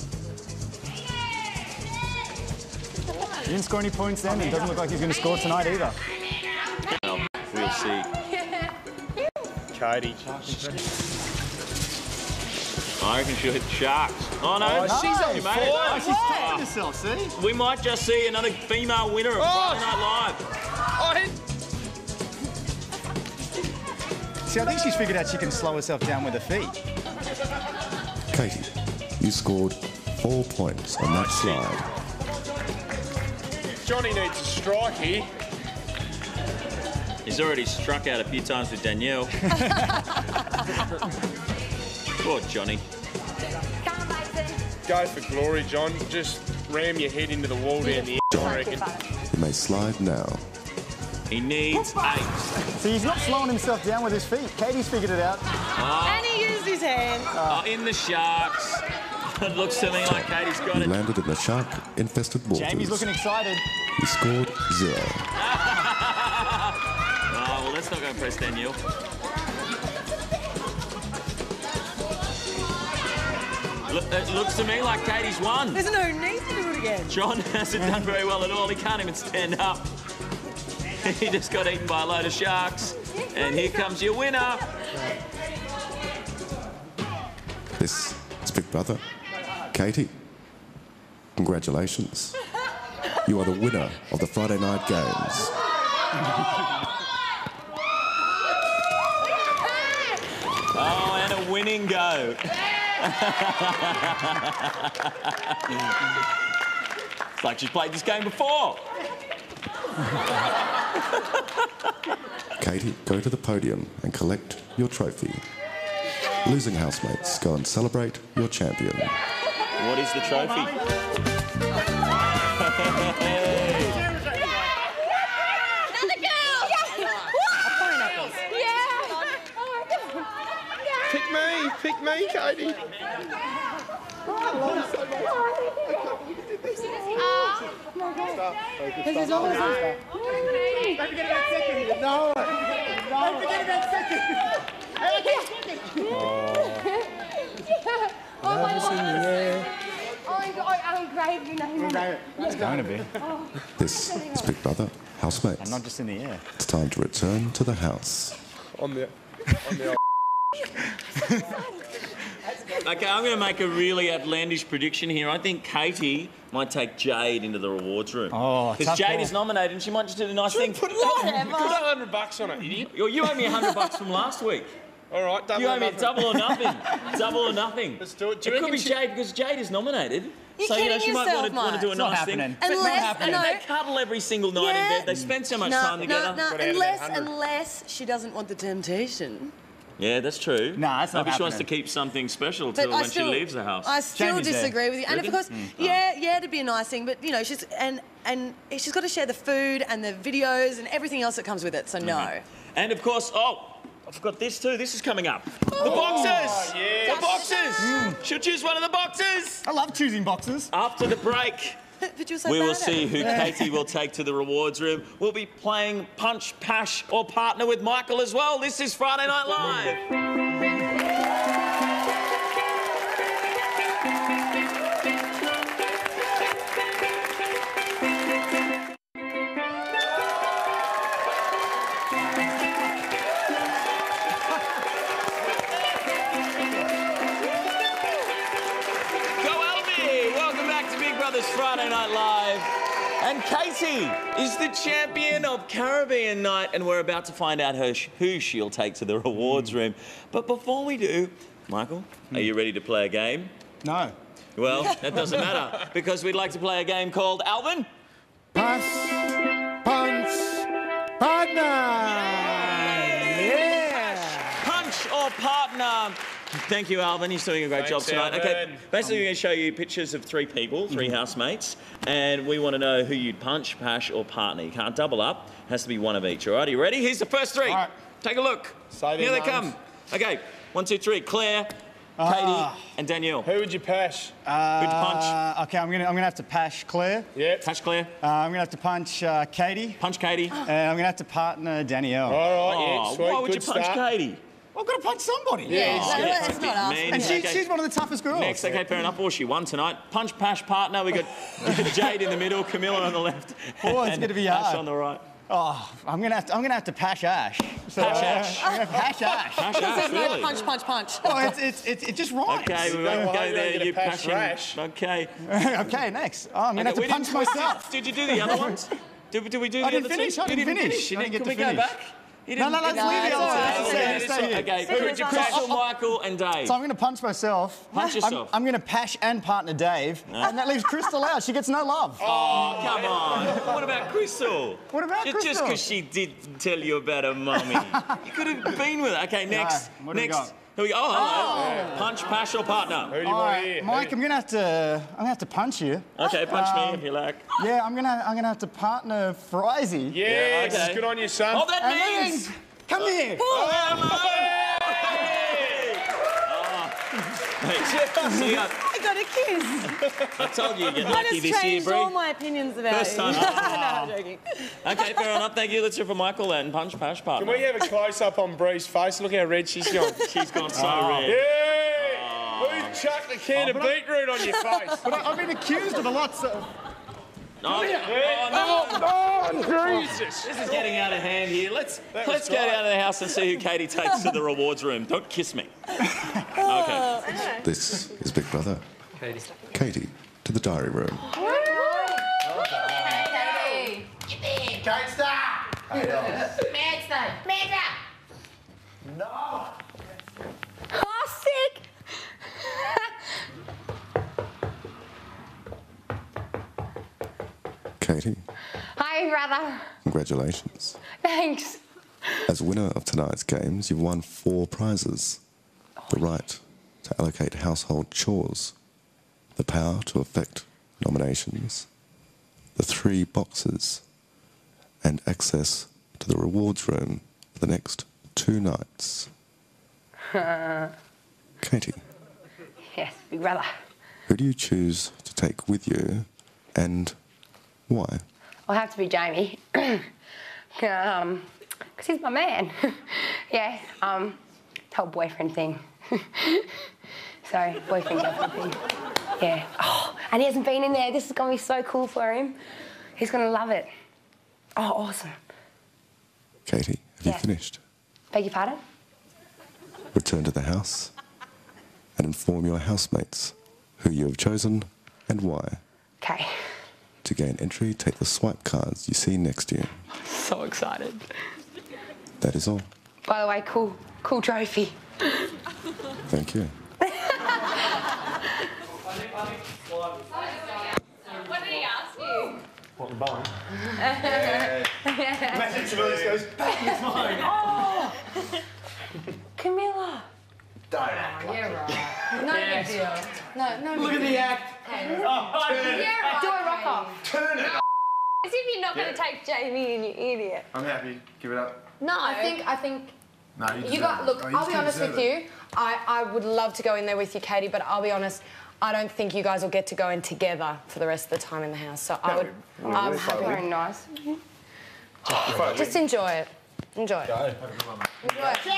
He didn't score any points then, and it doesn't look like he's going to score tonight either. Well, we'll see. Katie. I reckon she'll hit the Sharks. Oh, no. Oh, she's on You fire. made it. Oh, she's taking herself, see? We might just see another female winner of Oh. Friday Night Live. Oh, hit. See, I think she's figured out she can slow herself down with her feet. Katie, you scored four points on that slide. Johnny needs a strike here. He's already struck out a few times with Danielle. Poor Johnny. Go for glory, John. Just ram your head into the wall down the end, I reckon. You may slide now. He needs eight. See, he's not slowing himself down with his feet. Katie's figured it out. Oh, And he used his hands. oh, in the Sharks. It looks to me like Katie's got You it. landed in the shark-infested waters. Jamie's looking excited. You scored zero. Oh, well, let's not go and press Danielle. Look, it looks to me like Katie's won. There's no need to do it again. John hasn't done very well at all. He can't even stand up. He just got eaten by a load of sharks. And here comes your winner. This is Big Brother. Katie, congratulations. You are the winner of the Friday Night Games. Oh, and a winning go. It's like she's played this game before. Katie, go to the podium and collect your trophy. Losing housemates, go and celebrate your champion. What is the trophy? Pick me, pick me, Katie. This is always Don't forget about second. No. Don't forget about second. Oh my God. Oh my God, I'm great, you know. It's going to be. This is Big Brother, housemates. And not just in the air. It's time to return to the house. On the, on the old Okay, I'm going to make a really outlandish prediction here. I think Katie might take Jade into the rewards room. Oh, because tough Jade call. is nominated and she might just do the nice thing. Put, put a hundred bucks on it, idiot. You you owe me a hundred bucks from last week. All right, double You owe or me nothing. double or nothing. Double or nothing. Let's do it. Do It you could be reckon she- Jade because Jade is nominated. You're so you know kidding she might yourself, want to, want to do a mate. not nice happening. thing. Unless, But no. they cuddle every single night in bed. They spend so much no, time together. No, no, Got out of unless, that hundred. unless she doesn't want the temptation. Yeah, that's true. Nah, that's not Maybe she wants to happening. keep something special But till I when still, she leaves the house. I still Jamie's there. disagree with you. And of Really? course, Mm. yeah, yeah, it'd be a nice thing, but you know, she's and and she's got to share the food and the videos and everything else that comes with it. So no. And of course, oh, I forgot this too. This is coming up. The boxes. yeah. The boxes. She'll choose one of the boxes. I love choosing boxes. After the break, But you're so we bad will at see it. who Katie will take to the rewards room. We'll be playing Punch, Pash or Partner with Michael as well. This is Friday Night Live. Go Amer! Welcome back to Big Brother's Friday Night Live. And Katie is the champion of Caribbean Night, and we're about to find out her, who she'll take to the rewards room. But before we do, Michael, are you ready to play a game? No. Well, that doesn't matter, because we'd like to play a game called Alvin. Pass, punch, partner. Yeah. Punch or Partner. Thank you, Alvin. You're doing a great job Thanks, tonight. Okay, Alvin. basically, we're going to show you pictures of three people, three housemates, and we want to know who you'd punch, pash, or partner. You can't double up. It has to be one of each. All right, are you ready? Here's the first three. All right. Take a look. Say Here their they come. names. Okay, one, two, three. Claire, Katie, Ah. and Danielle. Who would you pash? Uh, Who'd you punch? Okay, I'm gonna I'm gonna have to pash Claire. Yep. Pash Claire. Uh, I'm gonna have to punch uh, Katie. Punch Katie. And I'm gonna have to partner Danielle. All right, Oh, yeah, sweet. why would Good you punch start. Katie? I've got to punch somebody. Yeah, No, yeah, it's not us. man. And she, Okay. she's one of the toughest girls. Next, okay, fair enough. Well, she won tonight. Punch, pash, partner. We got Jade in the middle, Camilla on the left. Oh, it's and gonna be Pash hard. on the right. Oh, I'm gonna have to, I'm gonna have to pash Ash. So, Pash uh, Ash? I'm gonna pash Ash. Pash Because Ash, there's no really? punch, punch, punch. Oh, it's, it's, it's, it just rhymes. Okay, we won't Well, go you're there. gonna You pash passion. Rash. Okay. Okay, next. Oh, I'm gonna Okay, we have to didn't- punch myself. Did you do the other ones? Did, did we do I the didn't other finish, two? I You didn't finish. You I didn't get Can we to go finish. back? You No, no, didn't- let's leave the No, other it's two. all Stay- right. stay Okay, here. okay. Stick Who with did you us. Crystal, Michael, and Dave? So I'm going to punch myself. Punch yourself. I'm, I'm going to pash and partner Dave, and that leaves Crystal out. She gets no love. Oh, come on. What about Crystal? What about Just- Crystal? Just because she did tell you about her mummy. You could have been with her. Okay, next. what do we next. got? Here we go. Oh, hello. Punch, pash, or partner? Who do you All want right, here? Mike, I'm going to have to. I'm going to have to punch you. Okay, punch me if you like. Yeah, I'm going to. I'm going to have to partner Frizy. Yes, Yeah, okay. good on you, son. Oh, that And means... then, come here. Oh, See, I, I got a kiss. I told you you'd get I lucky just this year, changed Bree. all my opinions about First you. time. no, I'm joking. Okay, fair enough. Thank you. Let's hear from Michael then. Punch, pash, partner. Can we have a close-up on Bree's face? Look how red she's gone. She's gone so Oh. red. Yeah! Who chucked a can of beetroot on your face? But I, I've been accused of a lot. So. Oh, Oh, oh, no. oh, Jesus! This is getting out of hand here. Let's That let's was go great. down to the house and see who Katie takes to the rewards room. Don't kiss me. Okay. This is Big Brother. Katie. Katie, to the diary room. Katie. Can't stop! Manster. Manster. No! Oh, sick. Katie, Hi, brother. congratulations. Thanks. As winner of tonight's games, you've won four prizes. The right to allocate household chores, the power to effect nominations, the three boxes, and access to the rewards room for the next two nights. Katie, Yes, big brother. who do you choose to take with you and why? I'll have to be Jamie. um, because he's my man. yeah, um, the whole boyfriend thing. so, boyfriend, girlfriend thing. Yeah. Oh, and he hasn't been in there. This is going to be so cool for him. He's going to love it. Oh, awesome. Katie, have Yeah. you finished? Beg your pardon? Return to the house and inform your housemates who you have chosen and why. Okay. To gain entry, take the swipe cards you see next to you. So excited. That is all. By the way, cool, cool trophy. Thank you. What did he ask you? What, the bone? Message to Willis goes, it's mine. Oh! Camilla. Don't act like Yeah, it. right. No big deal. No, no Look big at the deal. act. Hey. Oh, turn it. Yeah, right. Do a rock off. Turn it up. As if you're not Yeah. going to take Jamie and you idiot. I'm happy. Give it up. No, I think I think No, you, you deserve got. it. Look, Oh, you I'll be still honest with deserve it. you. I I would love to go in there with you, Katie, but I'll be honest. I don't think you guys will get to go in together for the rest of the time in the house. So I No, would. we- we- I'm we're happy. fine. Very nice. Just enjoy it. Enjoy it. Go. Enjoy it.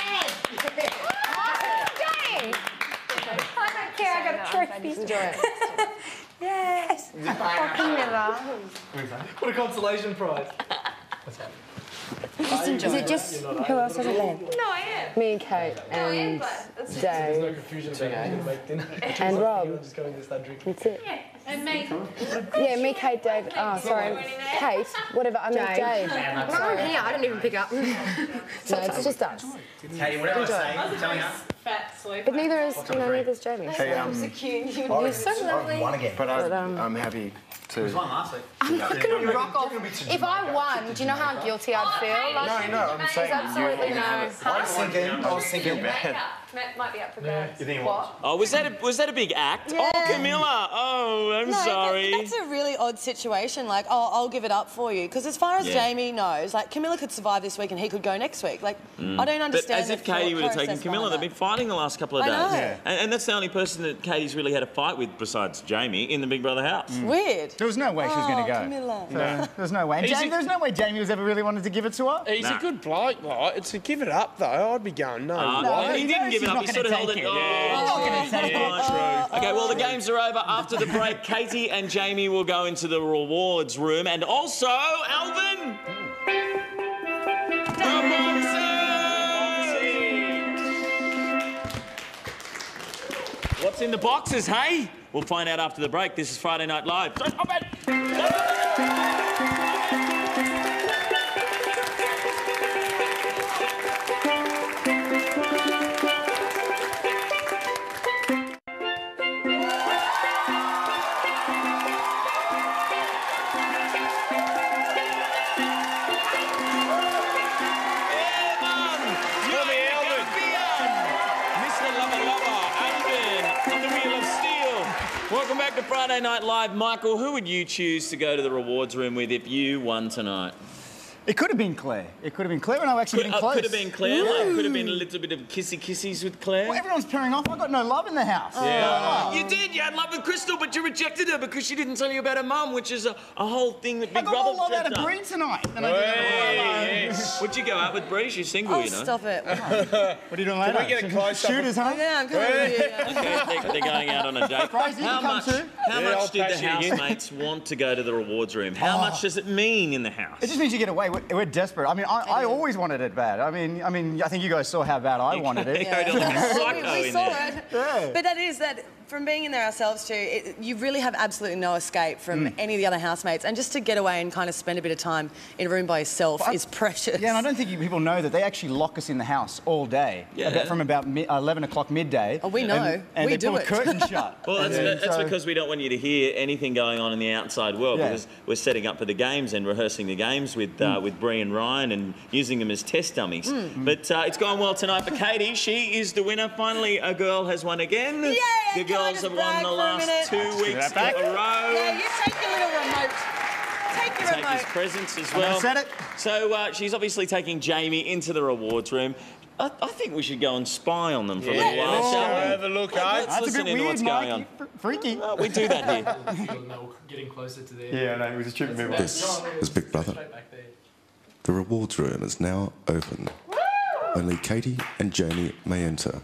James! I don't care, I got a trophy. Enjoy it. Yes! Oh, Camilla. What a consolation prize. Just enjoy Is it. it just who else hasn't been? No, I am. Me and Kate and There's no Dave confusion about who's going to make dinner. and You're Rob. just going to start drinking. That's it. And me. Yeah, me, Kate, Dave. Oh, sorry. Kate, whatever. I meant Dave. I'm here, I didn't even pick up. No, it's just us. Hey, whatever I say, tell me up. But neither is, you know, neither is Jamie. Hey, um, You're so lovely. One again. But, I, But, um, I'm happy to. There's one last week. I'm not going to rock off. If I won, do you know how guilty I'd feel? Like, No, no, I'm saying There's absolutely you, you no. have it. I was thinking, I was thinking bad. Matt might be up for grabs. You think what? Oh, was that a, was that a big act? Yeah. Oh, Camilla. Oh, I'm No, that- sorry. that's a really odd situation. Like, oh, I'll give it up for you. Because as far as Yeah. Jamie knows, like, Camilla could survive this week and he could go next week. Like, I don't understand. But as if the Katie thought would have taken process Camilla. They've behind been fighting the last couple of I days. know. Yeah. And, and that's the only person that Katie's really had a fight with besides Jamie in the Big Brother house. that. Weird. There was no way she was going Oh, to go. Camilla. So, there's no way. And He's Jamie, a- there's no way Jamie was ever really wanted to give it to her. He's Nah. a good bloke, right? It's a give it up, though. I'd be going, no. Uh, way. well, he he didn't knows give it he's up. not He gonna sort of held take it. it. Oh, He's not gonna take it. yeah, true. Okay, well, the games are over. After the break, Katie and Jamie will go into the rewards room. And also, Alvin... What's in the boxes, hey? We'll find out after the break. This is Friday Night Live. Don't stop it! Welcome back to Friday Night Live. Michael, who would you choose to go to the rewards room with if you won tonight? It could have been Claire. It could have been Claire, and I actually Could, been uh, close. could have been Claire. Like, could have been a little bit of kissy kissies with Claire. Well, everyone's pairing off. I got no love in the house. Yeah, you did. You had love with Crystal, but you rejected her because she didn't tell you about her mum, which is a, a whole thing that Big I got Brother more love out dreamt of up. Bree tonight than I Hey, did out yes. Would you go out with Bree? She's single, Oh, you know. stop it. What are you doing later? Can we get a close up? Shooters, huh? Yeah, I'm coming with you. Yeah. Okay, they, they're going out on a date. Crazy, you How can come much? too. How Yeah, I'll much did the pass you again. housemates want to go to the rewards room? How Oh. much does it mean in the house? It just means you get away. We're, we're desperate. I mean, I, I always wanted it bad. I mean, I mean, I think you guys saw how bad I wanted it. Go to like a psycho we, we in saw there. it. Yeah. But that is that from being in there ourselves too, it, you really have absolutely no escape from Mm. any of the other housemates. And just to get away and kind of spend a bit of time in a room by yourself Well, I- is precious. Yeah, and I don't think you people know that they actually lock us in the house all day. Yeah. About, from about mi- eleven o'clock midday. Oh, we know. And, and We they do pull it. a curtain shut. Well, that's, And that's so- because we don't want you to hear anything going on in the outside world Yeah. because we're setting up for the games and rehearsing the games with uh, with Bree and Ryan and using them as test dummies. But uh, it's gone well tonight for Katie. She is the winner. Finally, a girl has won again. Yay! The Can I girls just have brag won the for a last minute? two weeks that back? in a row. Yeah, you take your little remote. Take your Take his remote. presents as I'm gonna well. set it. So uh, she's obviously taking Jamie into the rewards room. I, I think we should go and spy on them for a little Yeah, while, let's shall go we? have a look, eh? Let's That's a listen bit into weird, what's Mike. going on. You fr- freaky. Well, we do that here. No, getting closer to there. Yeah, I know. It was a stupid move. This is Big Brother. Straight back there. The rewards room is now open. Only Katie and Jamie may enter.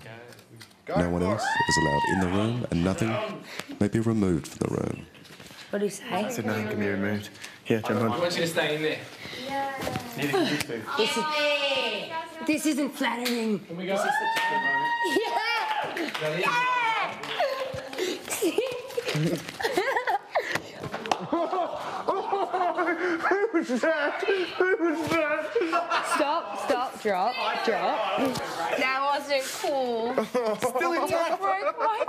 No one else is allowed in the room, and nothing may be removed from the room. What do you say? So nothing can be removed. Here, jump I on. want you to stay in there. This, is, this isn't flattering. Can we go? Yeah! Who was that? Who was that? Stop, stop, drop, drop. That wasn't cool. Still intact. Broke my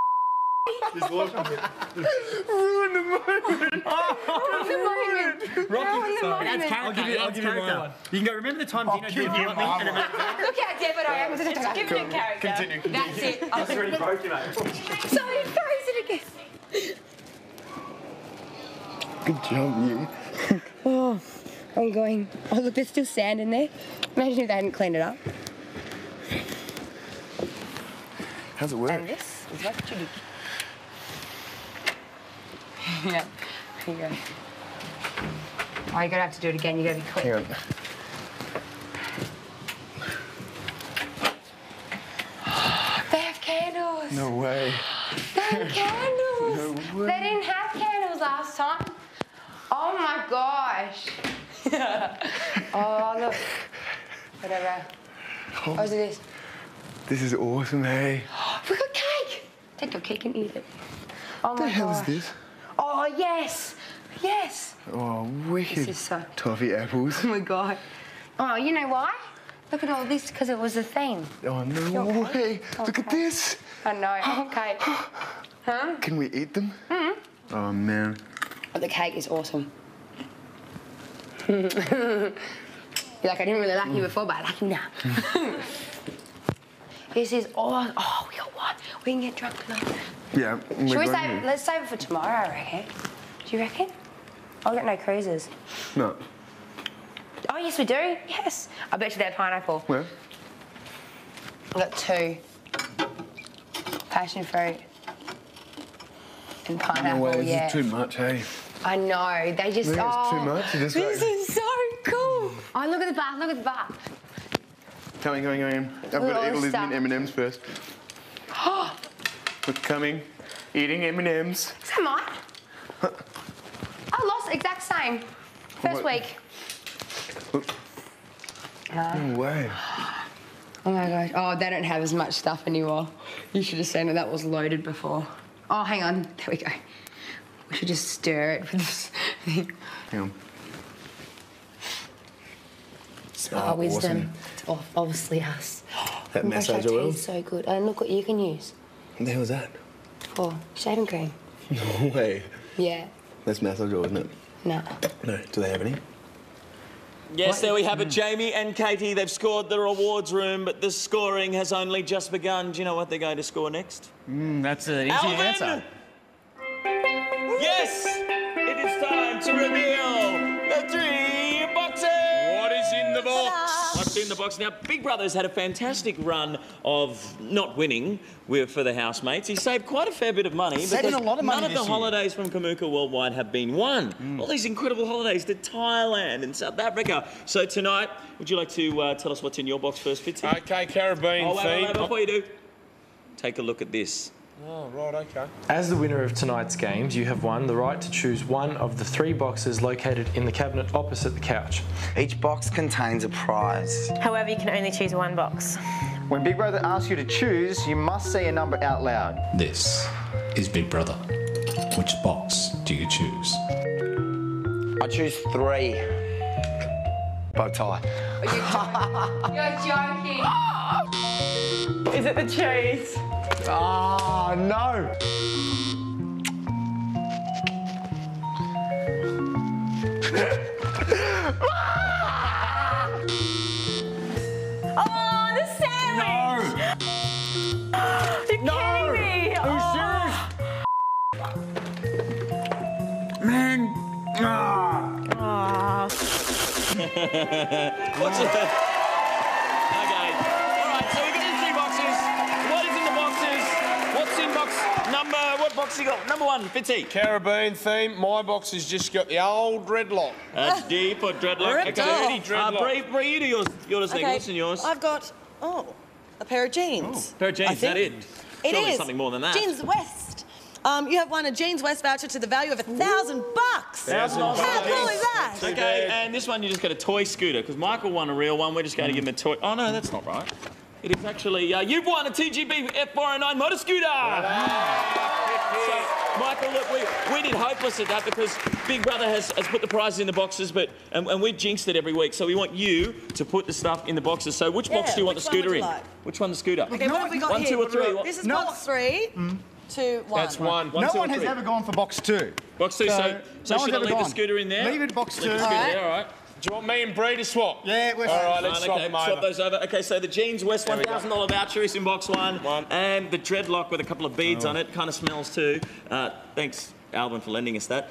Ruin the moment. Ruin the moment. Ruin the moment. I'll give you, I'll give you my one. You can go, remember the time Dino did Look how desperate I am. Just give me a character. Continue, continue. That's it. That's already broken, mate. So he throws it again. Good job, you. Oh, I'm going. Oh, look, there's still sand in there. Imagine if they hadn't cleaned it up. How's it work? And this is what you do. Yeah, here you go. Oh, you're gonna have to do it again. You gotta be quick. Hang on. They have candles. No way. They have candles. No way. They didn't have candles last time. Oh my gosh. Oh look. Whatever. Oh, What's this? this is awesome, hey. We got cake. Take your cake and eat it. Oh What my the hell gosh. is this? Oh yes. Yes. Oh, wicked. This is so- Toffee apples. Oh my god. Oh, you know why? Look at all this because it was a theme. Oh, no You okay? way. Look at Okay. this. I know. Okay. Huh? Can we eat them? Hmm. Oh, man. Oh, the cake is awesome. You're like, I didn't really like you before, but I like you now. This is all. Oh, we got one. We can get drunk tonight. Yeah. Should we going save? here. Let's save it for tomorrow, I reckon. Do you reckon? I've got no cruises. No. Oh, yes, we do. Yes. I bet you they're pineapple. Where? I've got two. Passion fruit. And pineapple, No way. This yeah. is too much, hey. I know. They just. Maybe it's oh, too much. You just This like- is so cool. Oh, look at the bar. Look at the bar. Coming, coming, coming. I've got Look to at eat all all the these stuff. mint M and M's first. We're coming. Eating M and M's. Is that mine? I lost exact same. First What? week. Look. No. No way. Oh my gosh. Oh, they don't have as much stuff anymore. You should have seen it. That was loaded before. Oh, hang on. There we go. We should just stir it with this thing. Hang on. Our wisdom. It's obviously us. That Oh my gosh, massage our tea oil? is so good. And look what you can use What the hell is that? for shaving cream. No way. Yeah. That's massage oil, isn't it? No. No. Do they have any? Yes, there we have it. Jamie and Katie, they've scored the rewards room, but the scoring has only just begun. Do you know what they're going to score next? Mm, that's an easy Alvin! answer. Yes! It is time to reveal the three boxes! What is in the box? What's in the box? Now, Big Brother's had a fantastic run of not winning with, for the housemates. He saved quite a fair bit of money. Saving because a lot of money none of the this year. holidays from Kamuka Worldwide have been won. Mm. All these incredible holidays to Thailand and South Africa. So tonight, would you like to uh, tell us what's in your box first, Fitzy? Okay, Caribbean Oh, wait, wait, theme. wait, before you do, take a look at this. Oh, right, okay. As the winner of tonight's games, you have won the right to choose one of the three boxes located in the cabinet opposite the couch. Each box contains a prize. However, you can only choose one box. When Big Brother asks you to choose, you must say a number out loud. This is Big Brother. Which box do you choose? I choose three. Bow tie. You're joking. Is it the cheese? Ah, no. Oh, the sandwich! No! You're No! kidding me! Are you Oh. serious? Man. Ah. Oh. What's it? Okay. All right, so we've got these three boxes. What is in the boxes? What's in box number... What box you got? Number one, Fitzy. Caribbean theme. My box has just got the old dreadlock. That's deep for dreadlock. Ripped Okay. off. Uh, dreadlock. Bree, Bree, you do yours. Yours, okay. What's in yours? I've got, oh, a pair of jeans. Pair of jeans, I is that think. it? It Surely is. something more than that. Jeans West. Um, you have won a Jeans West voucher to the value of a thousand bucks. Thousand How bucks. cool is that? Okay, and this one you just got a toy scooter because Michael won a real one. We're just going to give him a toy. Oh no, that's not right. It is actually uh, you've won a T G B F four oh nine motor scooter. So, Michael, look, we, we did hopeless at that because Big Brother has, has put the prizes in the boxes, but and, and we've jinxed it every week. So we want you to put the stuff in the boxes. So which box Yeah, do you want the which one would scooter you in? like? Which one the scooter? Okay, what have we got One, here? two, or three? What- This is No. box three, two, one. That's one. No two, or one has three? ever gone for box two. Box two. So, so, no should one's I ever leave the gone. scooter in there? Leave it box Leave two. the scooter All right. there. All right. Do you want me and Bree to swap? Yeah, we're All right, Fine, let's swap okay, them swap over. those over. Okay, so the Jeans West one thousand dollars voucher is in box one. One. And the dreadlock with a couple of beads Oh. on it. Kind of smells too. Uh, thanks, Alvin, for lending us that.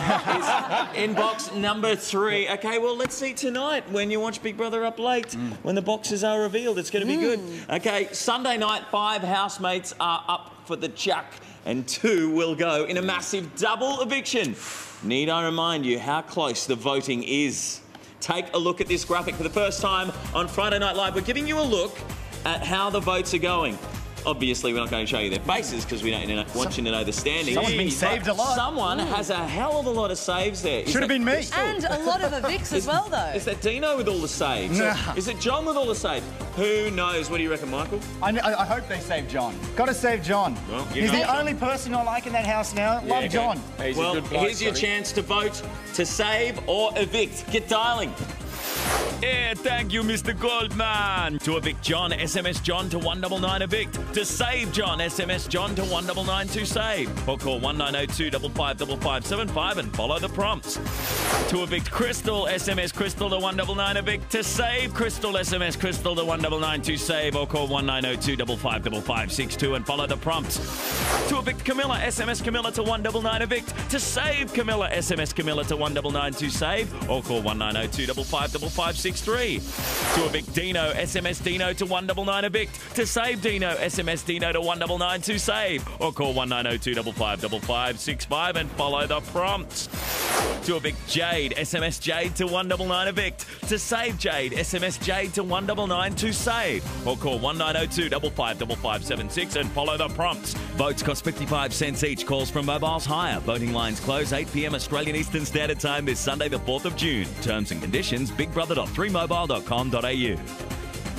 Uh, is in box number three. Okay, well, let's see tonight when you watch Big Brother up late, Mm. when the boxes are revealed. It's going to be good. Mm. Okay, Sunday night, five housemates are up for the chuck and two will go in a massive double eviction. Need I remind you how close the voting is? Take a look at this graphic for the first time on Friday Night Live. We're giving you a look at how the votes are going. Obviously, we're not going to show you their faces because we don't know, want you to know the standings. Someone's been But saved a lot. Someone has a hell of a lot of saves there. Is Should have that been me. Crystal? And a lot of evicts as well, though. Is that Dino with all the saves? Nah. Is it John with all the saves? Who knows? What do you reckon, Michael? I, I, I hope they save John. Got to save John. Well, you He's know. the only person I like in that house now. Love okay. John. He's well, a good bloke, here's your Sonny. chance to vote to save or evict. Get dialing. Yeah, thank you, Mister Goldman. To evict John, S M S John to one nine nine evict. To save John, S M S John to one nine nine two save. Or call one nine zero two five five five five seven five and follow the prompts. To evict Crystal, S M S Crystal to one nine nine evict. To save Crystal, S M S Crystal to one nine nine two save. Or call one nine zero two five five five five six two and follow the prompts. To evict Camilla, S M S Camilla to one nine nine evict. To save Camilla, S M S Camilla to one nine nine two save. Or call one nine zero two five five five five six three. To evict Dino, S M S Dino to one nine nine evict. To save Dino, S M S Dino to one nine nine two save. Or call one nine zero two five five five five six five and follow the prompts. To evict Jade, S M S Jade to one nine nine evict. To save Jade, S M S Jade to one nine nine two save. Or call one nine zero two five five five five seven six and follow the prompts. Votes cost fifty-five cents each. Calls from mobiles higher. Voting lines close eight p m Australian Eastern Standard Time this Sunday the fourth of June. Terms and conditions big brother dot three mobile dot com dot a u.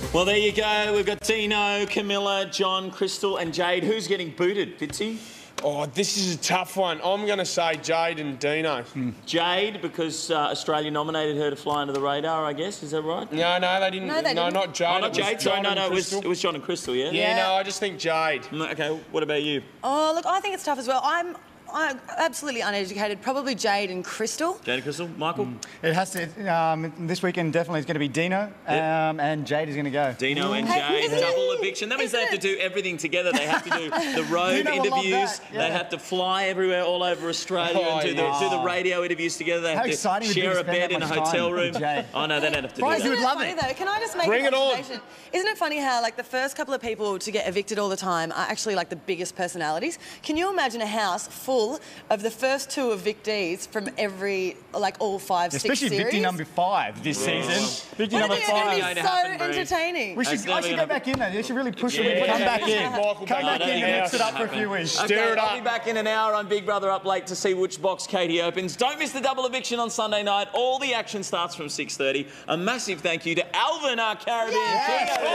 Well, there you go. We've got Dino, Camilla, John, Crystal and Jade. Who's getting booted, Fitzy? Oh, this is a tough one. I'm going to say Jade and Dino. Mm. Jade, because uh, Australia nominated her to fly under the radar, I guess. Is that right? No, no, they didn't. No, they no didn't. not Jade. Oh, not Jade. Sorry, no, no, it was, it was John and Crystal, yeah? Yeah, no, I just think Jade. Mm, OK, what about you? Oh, look, I think it's tough as well. I'm... I'm absolutely uneducated. Probably Jade and Crystal. Jade and Crystal. Michael? Mm. It has to... Um, this weekend definitely is going to be Dino, Yep. um, and Jade is going to go. Dino and Jade, double eviction. That means they have to do everything together. They have to do the road Dino will love interviews. that, yeah. They have to fly everywhere, all over Australia, Oh, and do, yes. the, do the radio interviews together. They How have to exciting would it be share to a spend bed that in a much hotel time room. with Jade? Oh, no, they don't have to Bryce, do you that. would love Funny it. though, can I just make Bring an it on. observation? Isn't it funny how like the first couple of people to get evicted all the time are actually like the biggest personalities? Can you imagine a house full of the first two evictees from every like all five, Especially six series? evictee number five this Yeah. season. Evictee Wouldn't number it five. be going to so happen, Bree. entertaining? We should, That's I never should gonna go back in though. They should really push it. Yeah. Come back in. Michael, Come back back in. in and mix it up for a few weeks. Okay, Stir it I'll up. be back in an hour on Big Brother Up Late to see which box Katie opens. Don't miss the double eviction on Sunday night. All the action starts from six thirty. A massive thank you to Alvin, our Caribbean Yes. king.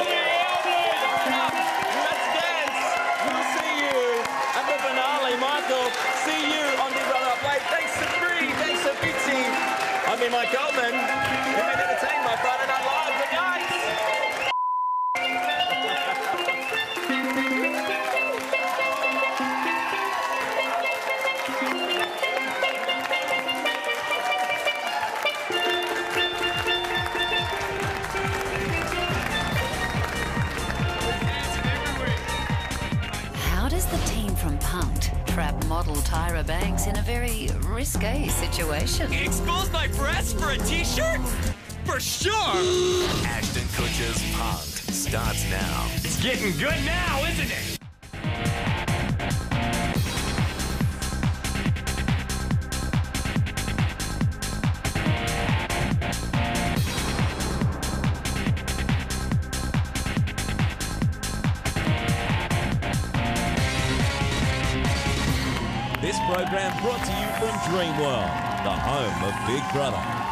Let's dance. We'll see you at the finale. Michael, see you on Big Brother Up Late. Thanks to Bree. Thanks to Fitzy. I've been Mike Goldman. You've been entertained by Friday Night Live. Good night. How does the team from Punk'd trap model Tyra Banks in a very risque situation? Expose my breast for a t-shirt? For sure! Ashton Kutcher's Punk'd starts now. It's getting good now, isn't it? This program brought to you from Dreamworld, the home of Big Brother.